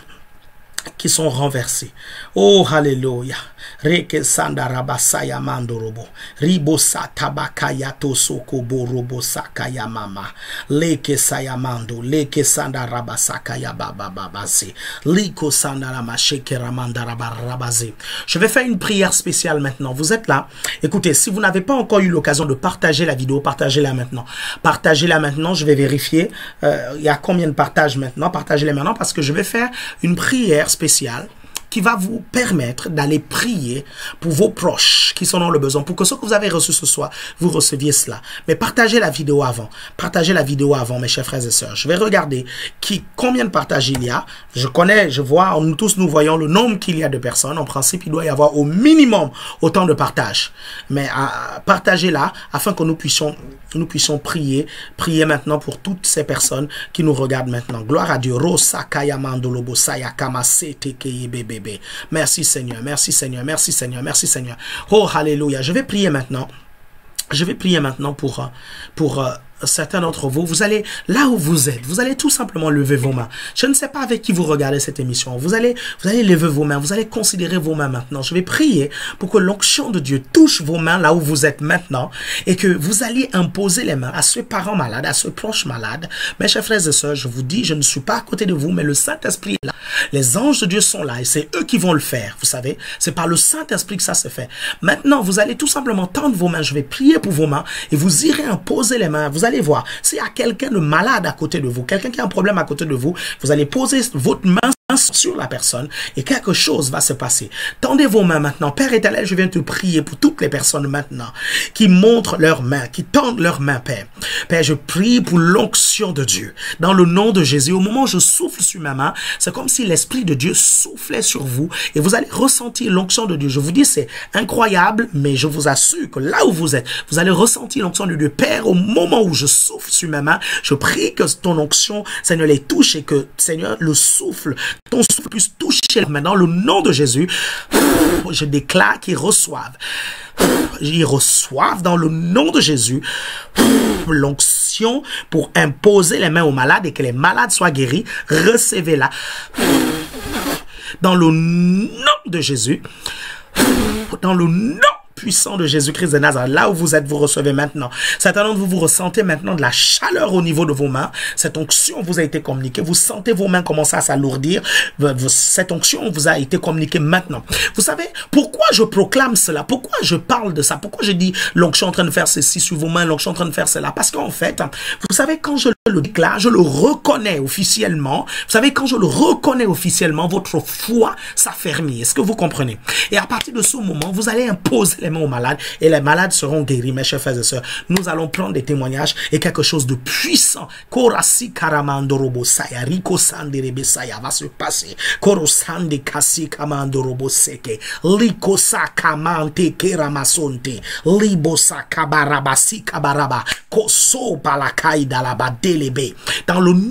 qui sont renversés. Oh, alléluia. Reke sandarabasaya mandorobo. Ribosa tabakaya tosoko borobo sakaya mama. Leke sayamando. Leke sandarabasakaya baba babase. Liko sandaramasheke ramandarabarabase. Je vais faire une prière spéciale maintenant. Vous êtes là. Écoutez, si vous n'avez pas encore eu l'occasion de partager la vidéo, partagez-la maintenant. Partagez-la maintenant. Je vais vérifier. Euh, il y a combien de partages maintenant. Partagez-la maintenant parce que je vais faire une prière spéciale qui va vous permettre d'aller prier pour vos proches qui sont dans le besoin, pour que ce que vous avez reçu ce soir, vous receviez cela. Mais partagez la vidéo avant. Partagez la vidéo avant, mes chers frères et sœurs. Je vais regarder qui, combien de partages il y a. Je connais, je vois, nous tous nous voyons le nombre qu'il y a de personnes. En principe, il doit y avoir au minimum autant de partages. Mais à, partagez-la afin que nous puissions, nous puissions prier, prier maintenant pour toutes ces personnes qui nous regardent maintenant. Gloire à Dieu. Merci Seigneur, merci Seigneur, merci Seigneur, merci Seigneur. Oh, alléluia. Je vais prier maintenant. Je vais prier maintenant pour, pour euh, certains d'entre vous. Vous allez, là où vous êtes, vous allez tout simplement lever vos mains. Je ne sais pas avec qui vous regardez cette émission. Vous allez, vous allez lever vos mains. Vous allez considérer vos mains maintenant. Je vais prier pour que l'onction de Dieu touche vos mains là où vous êtes maintenant et que vous alliez imposer les mains à ceux parents malades, à ceux proches malades. Mes chers frères et sœurs, je vous dis, je ne suis pas à côté de vous, mais le Saint-Esprit est là. Les anges de Dieu sont là et c'est eux qui vont le faire. Vous savez, c'est par le Saint-Esprit que ça se fait. Maintenant, vous allez tout simplement tendre vos mains. Je vais prier pour vos mains et vous irez imposer les mains. Vous allez voir, s'il y a quelqu'un de malade à côté de vous, quelqu'un qui a un problème à côté de vous, vous allez poser votre main sur la personne et quelque chose va se passer. Tendez vos mains maintenant. Père éternel, je viens te prier pour toutes les personnes maintenant qui montrent leurs mains, qui tendent leurs mains, Père. Père, je prie pour l'onction de Dieu. Dans le nom de Jésus, au moment où je souffle sur ma main, c'est comme si l'Esprit de Dieu soufflait sur vous et vous allez ressentir l'onction de Dieu. Je vous dis, c'est incroyable, mais je vous assure que là où vous êtes, vous allez ressentir l'onction de Dieu. Père, au moment où je souffle sur ma main, je prie que ton onction, Seigneur, les touche et que, Seigneur, le souffle, ton souffle puisse toucher maintenant le nom de Jésus. Je déclare qu'ils reçoivent. Ils reçoivent dans le nom de Jésus l'onction pour imposer les mains aux malades et que les malades soient guéris. Recevez-la dans le nom de Jésus. Dans le nom puissant de Jésus-Christ de Nazareth. Là où vous êtes, vous recevez maintenant. Certains d'entre vous, vous ressentez maintenant de la chaleur au niveau de vos mains. Cette onction vous a été communiquée. Vous sentez vos mains commencer à s'alourdir. Cette onction vous a été communiquée maintenant. Vous savez, pourquoi je proclame cela? Pourquoi je parle de ça? Pourquoi je dis l'onction en train de faire ceci sur vos mains, l'onction en train de faire cela? Parce qu'en fait, vous savez, quand je le déclare, je le reconnais officiellement. Vous savez, quand je le reconnais officiellement, votre foi s'affermit. Est-ce que vous comprenez? Et à partir de ce moment, vous allez imposer les mains aux malades et les malades seront guéris, mes chers frères et sœurs. Nous allons prendre des témoignages et quelque chose de puissant Korasi karamandorobo saya riko sanderebe saya va se passer. Korosande kasi kamandorobo seke liko sakamante keramasonte libosa kabarabasi kabaraba koso balakaida la badelebe dans le nom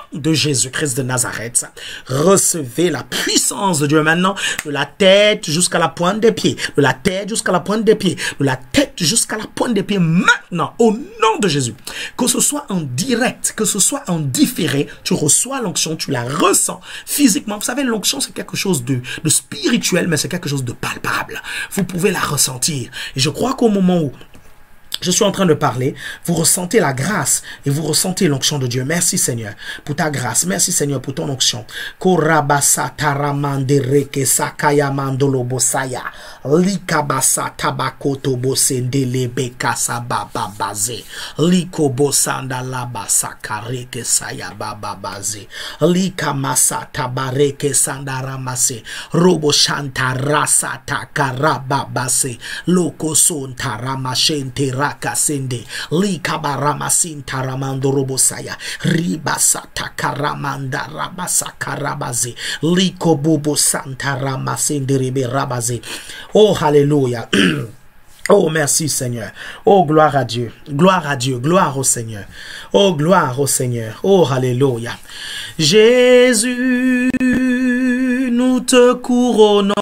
de Jésus-Christ de Nazareth, recevez la puissance de Dieu maintenant, de la tête jusqu'à la pointe des pieds, de la tête jusqu'à la pointe des pieds, de la tête jusqu'à la pointe des pieds, maintenant, au nom de Jésus. Que ce soit en direct, que ce soit en différé, tu reçois l'onction, tu la ressens physiquement. Vous savez, l'onction, c'est quelque chose de, de spirituel, mais c'est quelque chose de palpable. Vous pouvez la ressentir. Et je crois qu'au moment où je suis en train de parler, vous ressentez la grâce et vous ressentez l'onction de Dieu. Merci Seigneur pour ta grâce. Merci Seigneur pour ton onction. Korabasa taramandereke sakaya mandolo bosaya. Likabasa tabakoto bosendele bekasa baba baze. Liko bosanda labasa kareke saya baba baze. Likamasa tabareke sandaramase. Robo shanta rasa takaraba base. Loko son taramashente Kasende likabarama sintaramando robosaya ribasata karamanda rabasa karabaze likobubo santarama senderibe rabaze. Oh hallelujah. Oh, merci Seigneur. Oh, gloire à Dieu. Gloire à Dieu. Gloire au Seigneur. Oh, gloire au Seigneur. Oh, alléluia. Jésus, nous te couronnons.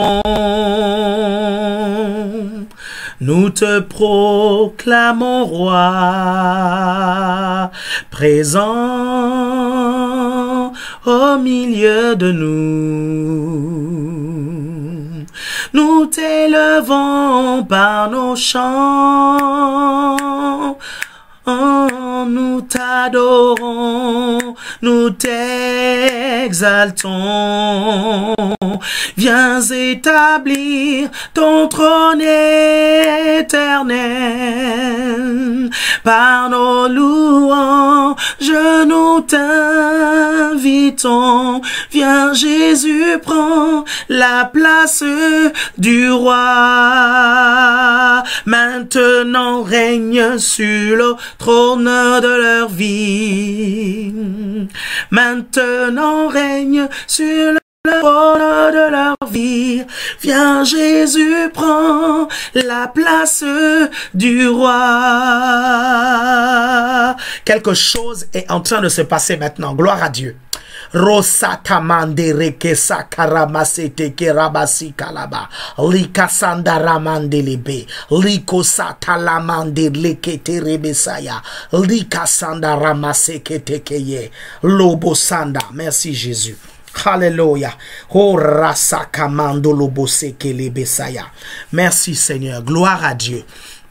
Nous te proclamons roi, présent au milieu de nous. Nous t'élevons par nos chants. Oh, nous t'adorons, nous t'exaltons. Viens établir ton trône éternel. Par nos louanges, nous t'invitons. Viens Jésus, prends la place du roi. Maintenant règne sur le trône de leur vie. Maintenant règne sur le trône de leur vie. Viens Jésus, prends la place du roi. Quelque chose est en train de se passer maintenant. Gloire à Dieu. Rosata mandere kesa karamasete kerabasi kalaba lika sandara mandelebe liko satala mandele keterebesaya lika sandara masekete keye lobo sanda. Merci Jésus. Alléluia. Oh rasaka mandolo boseke lebesaya. Merci Seigneur. Gloire à Dieu.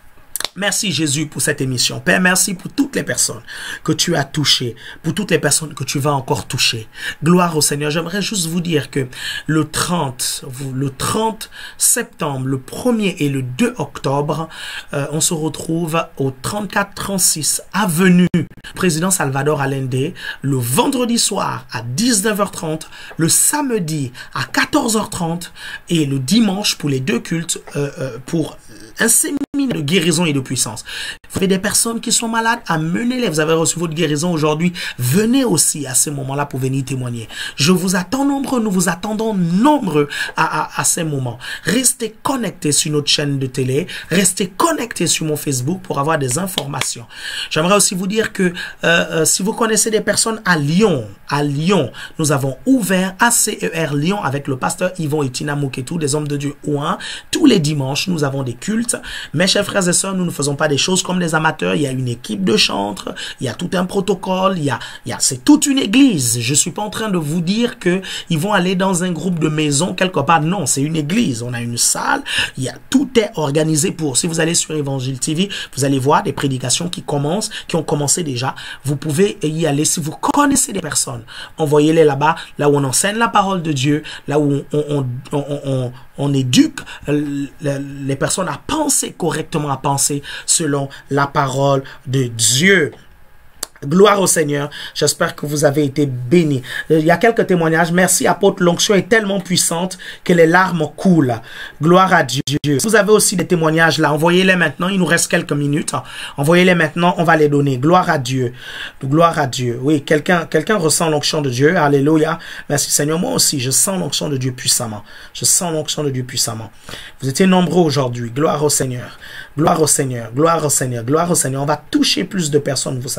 Merci Jésus pour cette émission. Père, merci pour toutes les personnes que tu as touchées, pour toutes les personnes que tu vas encore toucher. Gloire au Seigneur. J'aimerais juste vous dire que le trente, le trente septembre, le premier et le deux octobre, euh, on se retrouve au trente-quatre trente-six avenue Président Salvador Allende, le vendredi soir à dix-neuf heures trente, le samedi à quatorze heures trente et le dimanche pour les deux cultes euh, euh, pour un séminaire de guérison et de puissance. Vous avez des personnes qui sont malades, amenez-les. Vous avez reçu votre guérison aujourd'hui. Venez aussi à ce moment-là pour venir témoigner. Je vous attends nombreux, nous vous attendons nombreux à, à, à ces moments. Restez connectés sur notre chaîne de télé. Restez connectés sur mon Facebook pour avoir des informations. J'aimerais aussi vous dire que euh, euh, si vous connaissez des personnes à Lyon, à Lyon, nous avons ouvert A C E R Lyon avec le pasteur Yvon et Tina Mouketou, des hommes de Dieu ouin. Tous les dimanches, nous avons des cultes. Mes chers frères et sœurs, nous ne faisons pas des choses comme des amateurs. Il y a une équipe de chantres, il y a tout un protocole, il y a, il y a, c'est toute une église. Je suis pas en train de vous dire que ils vont aller dans un groupe de maison quelque part. Non, c'est une église. On a une salle, il y a, tout est organisé pour. Si vous allez sur Évangile T V, vous allez voir des prédications qui commencent, qui ont commencé déjà. Vous pouvez y aller. Si vous connaissez des personnes, envoyez-les là-bas, là où on enseigne la parole de Dieu, là où on, on, on, on, on, on éduque les personnes à penser correctement, à penser selon la parole de Dieu. Gloire au Seigneur. J'espère que vous avez été bénis. Il y a quelques témoignages. Merci apôtre. L'onction est tellement puissante que les larmes coulent. Gloire à Dieu. Vous avez aussi des témoignages là. Envoyez-les maintenant. Il nous reste quelques minutes. Envoyez-les maintenant. On va les donner. Gloire à Dieu. Gloire à Dieu. Oui, quelqu'un quelqu'un ressent l'onction de Dieu. Alléluia. Merci Seigneur. Moi aussi, je sens l'onction de Dieu puissamment. Je sens l'onction de Dieu puissamment. Vous étiez nombreux aujourd'hui. Gloire au Seigneur. Gloire au Seigneur. Gloire au Seigneur. Gloire au Seigneur. On va toucher plus de personnes, vous savez.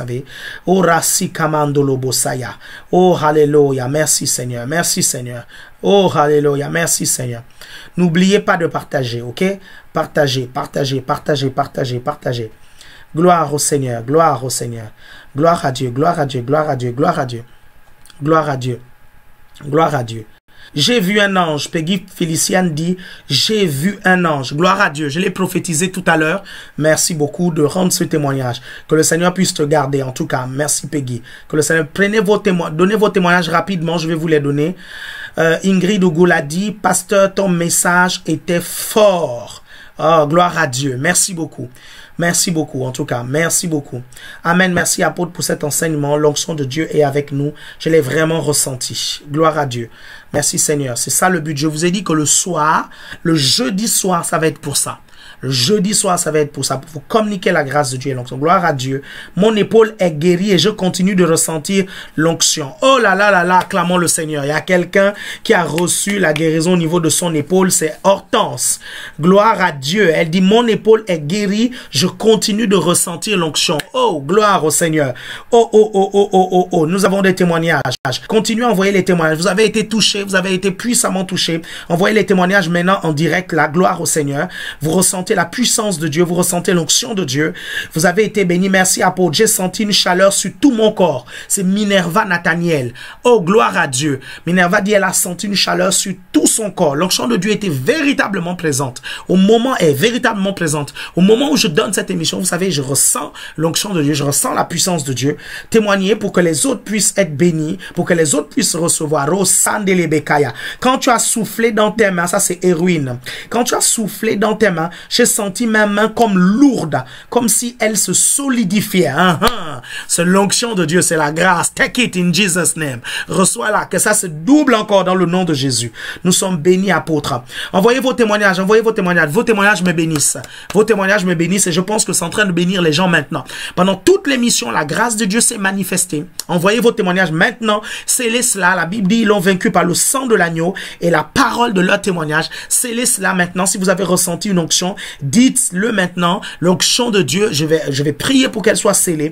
Oh, rasi kamandolo bosaya. Oh, alléluia. Merci, Seigneur. Merci, Seigneur. Oh, alléluia. Merci, Seigneur. N'oubliez pas de partager, ok? Partagez, partagez, partagez, partagez, partagez. Gloire au Seigneur, gloire au Seigneur. Gloire à Dieu, gloire à Dieu, gloire à Dieu, gloire à Dieu. Gloire à Dieu. Gloire à Dieu. J'ai vu un ange. Peggy Féliciane dit, j'ai vu un ange. Gloire à Dieu. Je l'ai prophétisé tout à l'heure. Merci beaucoup de rendre ce témoignage. Que le Seigneur puisse te garder. En tout cas, merci Peggy. Que le Seigneur, prenez vos témoignages, donnez vos témoignages rapidement. Je vais vous les donner. Euh, Ingrid Ougoula dit, pasteur, ton message était fort. Oh, gloire à Dieu. Merci beaucoup. Merci beaucoup, en tout cas, merci beaucoup. Amen, merci apôtre pour cet enseignement. L'onction de Dieu est avec nous. Je l'ai vraiment ressenti. Gloire à Dieu. Merci Seigneur. C'est ça le but. Je vous ai dit que le soir, le jeudi soir, ça va être pour ça. Le jeudi soir, ça va être pour ça, pour vous communiquer la grâce de Dieu et l'onction. Gloire à Dieu. Mon épaule est guérie et je continue de ressentir l'onction. Oh là là là là, acclamons le Seigneur. Il y a quelqu'un qui a reçu la guérison au niveau de son épaule, c'est Hortense. Gloire à Dieu. Elle dit, mon épaule est guérie, je continue de ressentir l'onction. Oh, gloire au Seigneur. Oh, oh, oh, oh, oh, oh, oh. Nous avons des témoignages. Continuez à envoyer les témoignages. Vous avez été touchés, vous avez été puissamment touchés. Envoyez les témoignages maintenant en direct. La gloire au Seigneur. Vous ressentez la puissance de Dieu, vous ressentez l'onction de Dieu. Vous avez été béni. Merci apôtre. J'ai senti une chaleur sur tout mon corps. C'est Minerva Nathaniel. Oh, gloire à Dieu. Minerva dit, elle a senti une chaleur sur tout son corps. L'onction de Dieu était véritablement présente. Au moment, est véritablement présente. Au moment où je donne cette émission, vous savez, je ressens l'onction de Dieu, je ressens la puissance de Dieu. Témoignez pour que les autres puissent être bénis, pour que les autres puissent recevoir. Quand tu as soufflé dans tes mains, ça c'est héroïne. Quand tu as soufflé dans tes mains, j'ai senti ma main comme lourde, comme si elle se solidifiait. Uh -huh. C'est l'onction de Dieu, c'est la grâce. Take it in Jesus' name. Reçois-la, que ça se double encore dans le nom de Jésus. Nous sommes bénis, apôtres. Envoyez vos témoignages, envoyez vos témoignages. Vos témoignages me bénissent. Vos témoignages me bénissent et je pense que c'est en train de bénir les gens maintenant. Pendant toute l'émission, la grâce de Dieu s'est manifestée. Envoyez vos témoignages maintenant. Scellez cela. La Bible dit, ils l'ont vaincu par le sang de l'agneau et la parole de leur témoignage. Scellez cela maintenant. Si vous avez ressenti une onction, dites-le maintenant, l'onction de Dieu, je vais, je vais prier pour qu'elle soit scellée.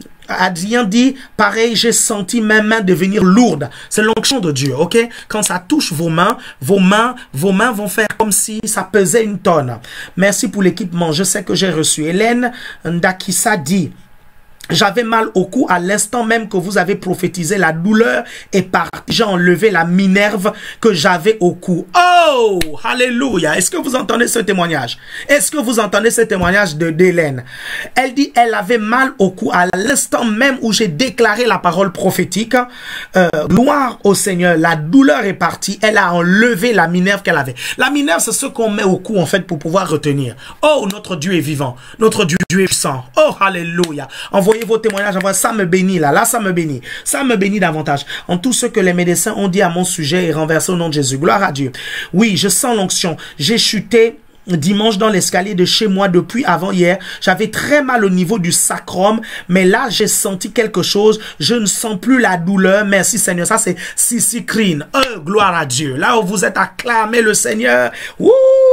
Adrien dit, pareil, j'ai senti mes mains devenir lourdes. C'est l'onction de Dieu, ok? Quand ça touche vos mains, vos mains, vos mains vont faire comme si ça pesait une tonne. Merci pour l'équipement, je sais que j'ai reçu. Hélène Ndakissa dit, j'avais mal au cou à l'instant même que vous avez prophétisé. La douleur est partie. J'ai enlevé la minerve que j'avais au cou. Oh, alléluia. Est-ce que vous entendez ce témoignage? Est-ce que vous entendez ce témoignage de d'Hélène? Elle dit, elle avait mal au cou à l'instant même où j'ai déclaré la parole prophétique. Euh, gloire au Seigneur. La douleur est partie. Elle a enlevé la minerve qu'elle avait. La minerve, c'est ce qu'on met au cou, en fait, pour pouvoir retenir. Oh, notre Dieu est vivant. Notre Dieu est puissant. Oh, alléluia. Envoyez vos témoignages, ça me bénit là, là ça me bénit, ça me bénit davantage. En tout ce que les médecins ont dit à mon sujet est renversé au nom de Jésus. Gloire à Dieu. Oui, je sens l'onction. J'ai chuté dimanche dans l'escalier de chez moi depuis avant-hier. J'avais très mal au niveau du sacrum, mais là j'ai senti quelque chose. Je ne sens plus la douleur. Merci Seigneur. Ça c'est Sissi Crine. Oh, gloire à Dieu. Là où vous êtes, acclamez le Seigneur. Ouh,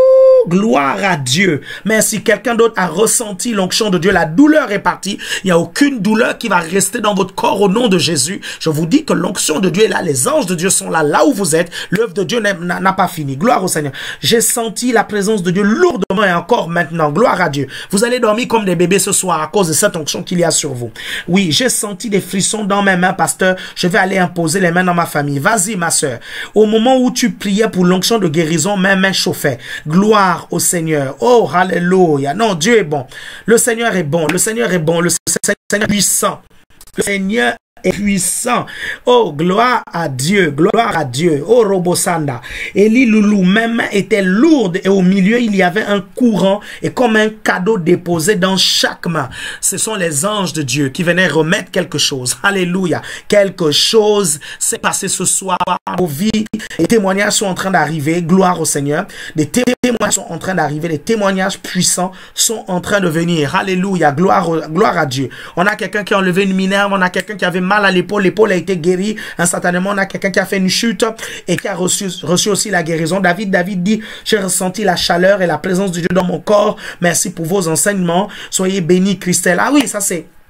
gloire à Dieu. Merci. Quelqu'un d'autre a ressenti l'onction de Dieu. La douleur est partie. Il n'y a aucune douleur qui va rester dans votre corps au nom de Jésus. Je vous dis que l'onction de Dieu est là. Les anges de Dieu sont là. Là où vous êtes, l'œuvre de Dieu n'a pas fini. Gloire au Seigneur. J'ai senti la présence de Dieu lourdement et encore maintenant. Gloire à Dieu. Vous allez dormir comme des bébés ce soir à cause de cette onction qu'il y a sur vous. Oui, j'ai senti des frissons dans mes mains, pasteur. Je vais aller imposer les mains dans ma famille. Vas-y, ma soeur. Au moment où tu priais pour l'onction de guérison, mes mains chauffaient. Gloire au Seigneur. Oh, alléluia. Non, Dieu est bon. Le Seigneur est bon. Le Seigneur est bon. Le Seigneur est puissant. Le Seigneur est puissant. Oh, gloire à Dieu, gloire à Dieu. Oh, Robosanda. Eli Loulou, même était lourde et au milieu, il y avait un courant et comme un cadeau déposé dans chaque main. Ce sont les anges de Dieu qui venaient remettre quelque chose. Alléluia. Quelque chose s'est passé ce soir aux vies. Les témoignages sont en train d'arriver. Gloire au Seigneur. Des témoignages sont en train d'arriver. Les témoignages puissants sont en train de venir. Alléluia. Gloire, gloire à Dieu. On a quelqu'un qui a enlevé une minerve. On a quelqu'un qui avait mal à l'épaule, l'épaule a été guérie instantanément. On a quelqu'un qui a fait une chute et qui a reçu, reçu aussi la guérison. David, David dit, j'ai ressenti la chaleur et la présence de Dieu dans mon corps. Merci pour vos enseignements. Soyez bénis, Christelle. Ah oui, ça c'est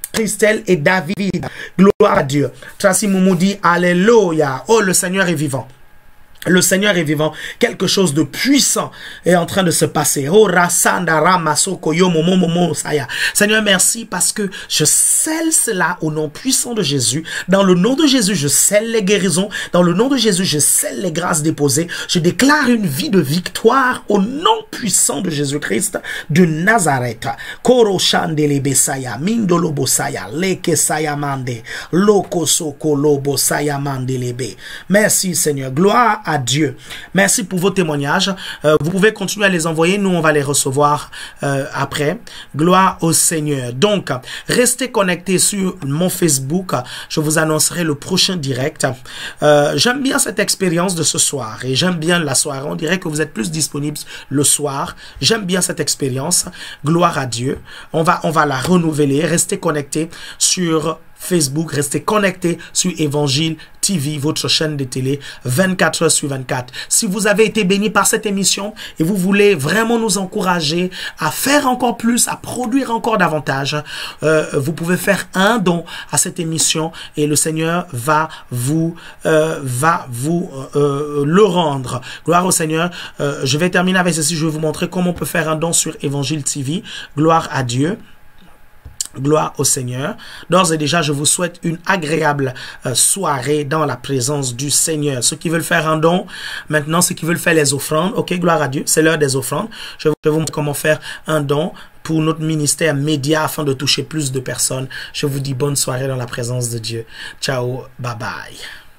Christelle et David. Gloire à Dieu. Tracy Moumou dit Alléluia. Oh, le Seigneur est vivant. Le Seigneur est vivant. Quelque chose de puissant est en train de se passer. Oh, Rasandara Masoko Yo Momo Momo Saya. Seigneur, merci parce que je scelle cela au nom puissant de Jésus. Dans le nom de Jésus, je scelle les guérisons. Dans le nom de Jésus, je scelle les grâces déposées. Je déclare une vie de victoire au nom puissant de Jésus-Christ de Nazareth. Koro Shandele Besaya, Mindolo Bosaya, Leke Saya Mande, Loko Soko Lobo Saya Mandelebe. Merci Seigneur. Gloire à Dieu. Merci pour vos témoignages. Euh, vous pouvez continuer à les envoyer. Nous, on va les recevoir euh, après. Gloire au Seigneur. Donc, restez connectés sur mon Facebook. Je vous annoncerai le prochain direct. Euh, j'aime bien cette expérience de ce soir et j'aime bien la soirée. On dirait que vous êtes plus disponibles le soir. J'aime bien cette expérience. Gloire à Dieu. On va, on va la renouveler. Restez connectés sur Facebook, restez connectés sur Évangile T V, votre chaîne de télé, vingt-quatre heures sur vingt-quatre. Si vous avez été béni par cette émission et vous voulez vraiment nous encourager à faire encore plus, à produire encore davantage, euh, vous pouvez faire un don à cette émission et le Seigneur va vous, euh, va vous euh, le rendre. Gloire au Seigneur. Euh, je vais terminer avec ceci. Je vais vous montrer comment on peut faire un don sur Évangile T V. Gloire à Dieu. Gloire au Seigneur. D'ores et déjà, je vous souhaite une agréable euh, soirée dans la présence du Seigneur. Ceux qui veulent faire un don, maintenant, ceux qui veulent faire les offrandes, ok, gloire à Dieu, c'est l'heure des offrandes. Je vais vous montrer comment faire un don pour notre ministère média afin de toucher plus de personnes. Je vous dis bonne soirée dans la présence de Dieu. Ciao, bye bye.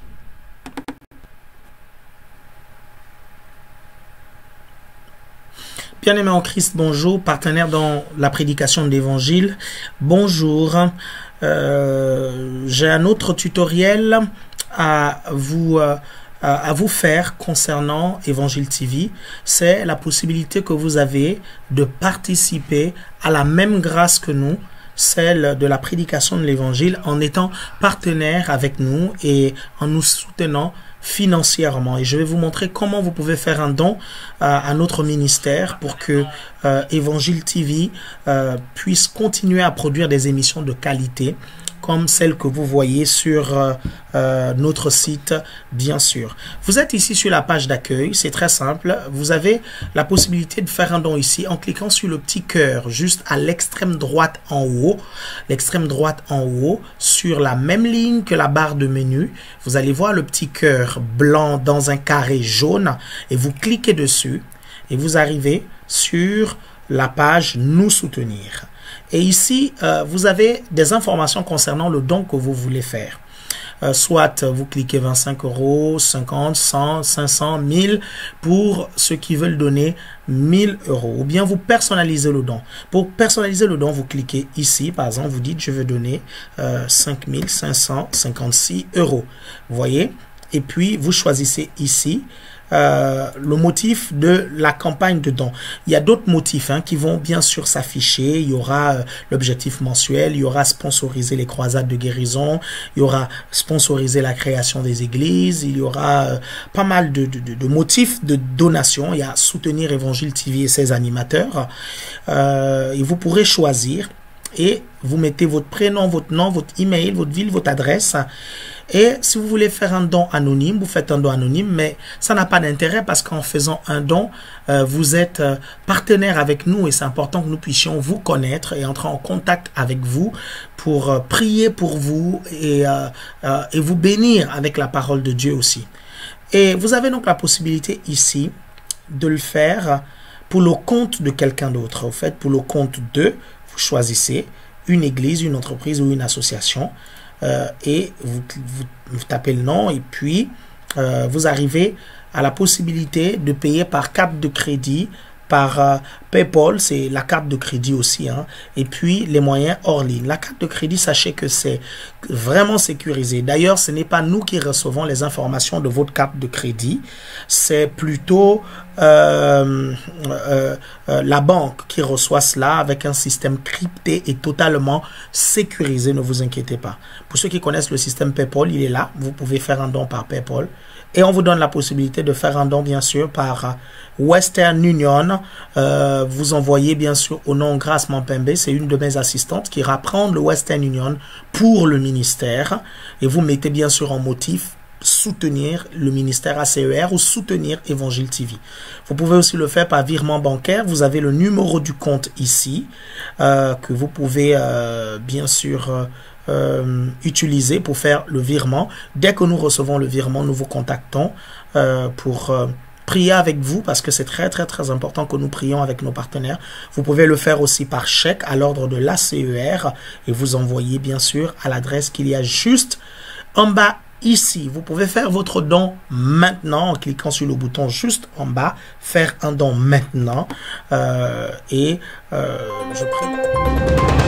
Bien-aimé en Christ, bonjour, partenaire dans la prédication de l'Évangile, bonjour. Euh, j'ai un autre tutoriel à vous, euh, à vous faire concernant Évangile T V. C'est la possibilité que vous avez de participer à la même grâce que nous, celle de la prédication de l'Évangile, en étant partenaire avec nous et en nous soutenant financièrement. Et je vais vous montrer comment vous pouvez faire un don euh, à notre ministère pour que euh, Évangile T V euh, puisse continuer à produire des émissions de qualité comme celle que vous voyez sur euh, euh, notre site, bien sûr. Vous êtes ici sur la page d'accueil, c'est très simple. Vous avez la possibilité de faire un don ici en cliquant sur le petit cœur, juste à l'extrême droite en haut. L'extrême droite en haut, sur la même ligne que la barre de menu, vous allez voir le petit cœur blanc dans un carré jaune et vous cliquez dessus et vous arrivez sur la page « Nous soutenir ». Et ici, euh, vous avez des informations concernant le don que vous voulez faire. Euh, soit vous cliquez vingt-cinq euros, cinquante, cent, cinq cents, mille pour ceux qui veulent donner mille euros. Ou bien vous personnalisez le don. Pour personnaliser le don, vous cliquez ici. Par exemple, vous dites je veux donner euh, cinq mille cinq cent cinquante-six euros. Vous voyez? Et puis, vous choisissez ici. Euh, le motif de la campagne de don. Il y a d'autres motifs hein, qui vont bien sûr s'afficher. Il y aura euh, l'objectif mensuel, il y aura sponsoriser les croisades de guérison, il y aura sponsoriser la création des églises, il y aura euh, pas mal de, de, de, de motifs de donation. Il y a soutenir Évangile T V et ses animateurs. Euh, et vous pourrez choisir et vous mettez votre prénom, votre nom, votre email, votre ville, votre adresse. Et si vous voulez faire un don anonyme, vous faites un don anonyme, mais ça n'a pas d'intérêt parce qu'en faisant un don, euh, vous êtes euh, partenaire avec nous et c'est important que nous puissions vous connaître et entrer en contact avec vous pour euh, prier pour vous et, euh, euh, et vous bénir avec la parole de Dieu aussi. Et vous avez donc la possibilité ici de le faire pour le compte de quelqu'un d'autre. Au fait, pour le compte de, vous choisissez une église, une entreprise ou une association. Euh, et vous, vous, vous tapez le nom et puis euh, vous arrivez à la possibilité de payer par carte de crédit, par euh, PayPal, c'est la carte de crédit aussi, hein, et puis les moyens hors ligne. La carte de crédit, sachez que c'est vraiment sécurisé. D'ailleurs, ce n'est pas nous qui recevons les informations de votre carte de crédit, c'est plutôt euh, euh, euh, la banque qui reçoit cela avec un système crypté et totalement sécurisé, ne vous inquiétez pas. Pour ceux qui connaissent le système PayPal, il est là, vous pouvez faire un don par PayPal Et on vous donne la possibilité de faire un don, bien sûr, par Western Union. Euh, vous envoyez, bien sûr, au nom Grace Mampembe. C'est une de mes assistantes qui ira prendre le Western Union pour le ministère. Et vous mettez, bien sûr, en motif soutenir le ministère A C E R ou soutenir Évangile T V. Vous pouvez aussi le faire par virement bancaire. Vous avez le numéro du compte ici euh, que vous pouvez, euh, bien sûr... Euh, Euh, utiliser pour faire le virement. Dès que nous recevons le virement, nous vous contactons euh, pour euh, prier avec vous, parce que c'est très très très important que nous prions avec nos partenaires. Vous pouvez le faire aussi par chèque à l'ordre de l'A C E R et vous envoyez bien sûr à l'adresse qu'il y a juste en bas ici. Vous pouvez faire votre don maintenant en cliquant sur le bouton juste en bas, faire un don maintenant euh, et euh, je prie.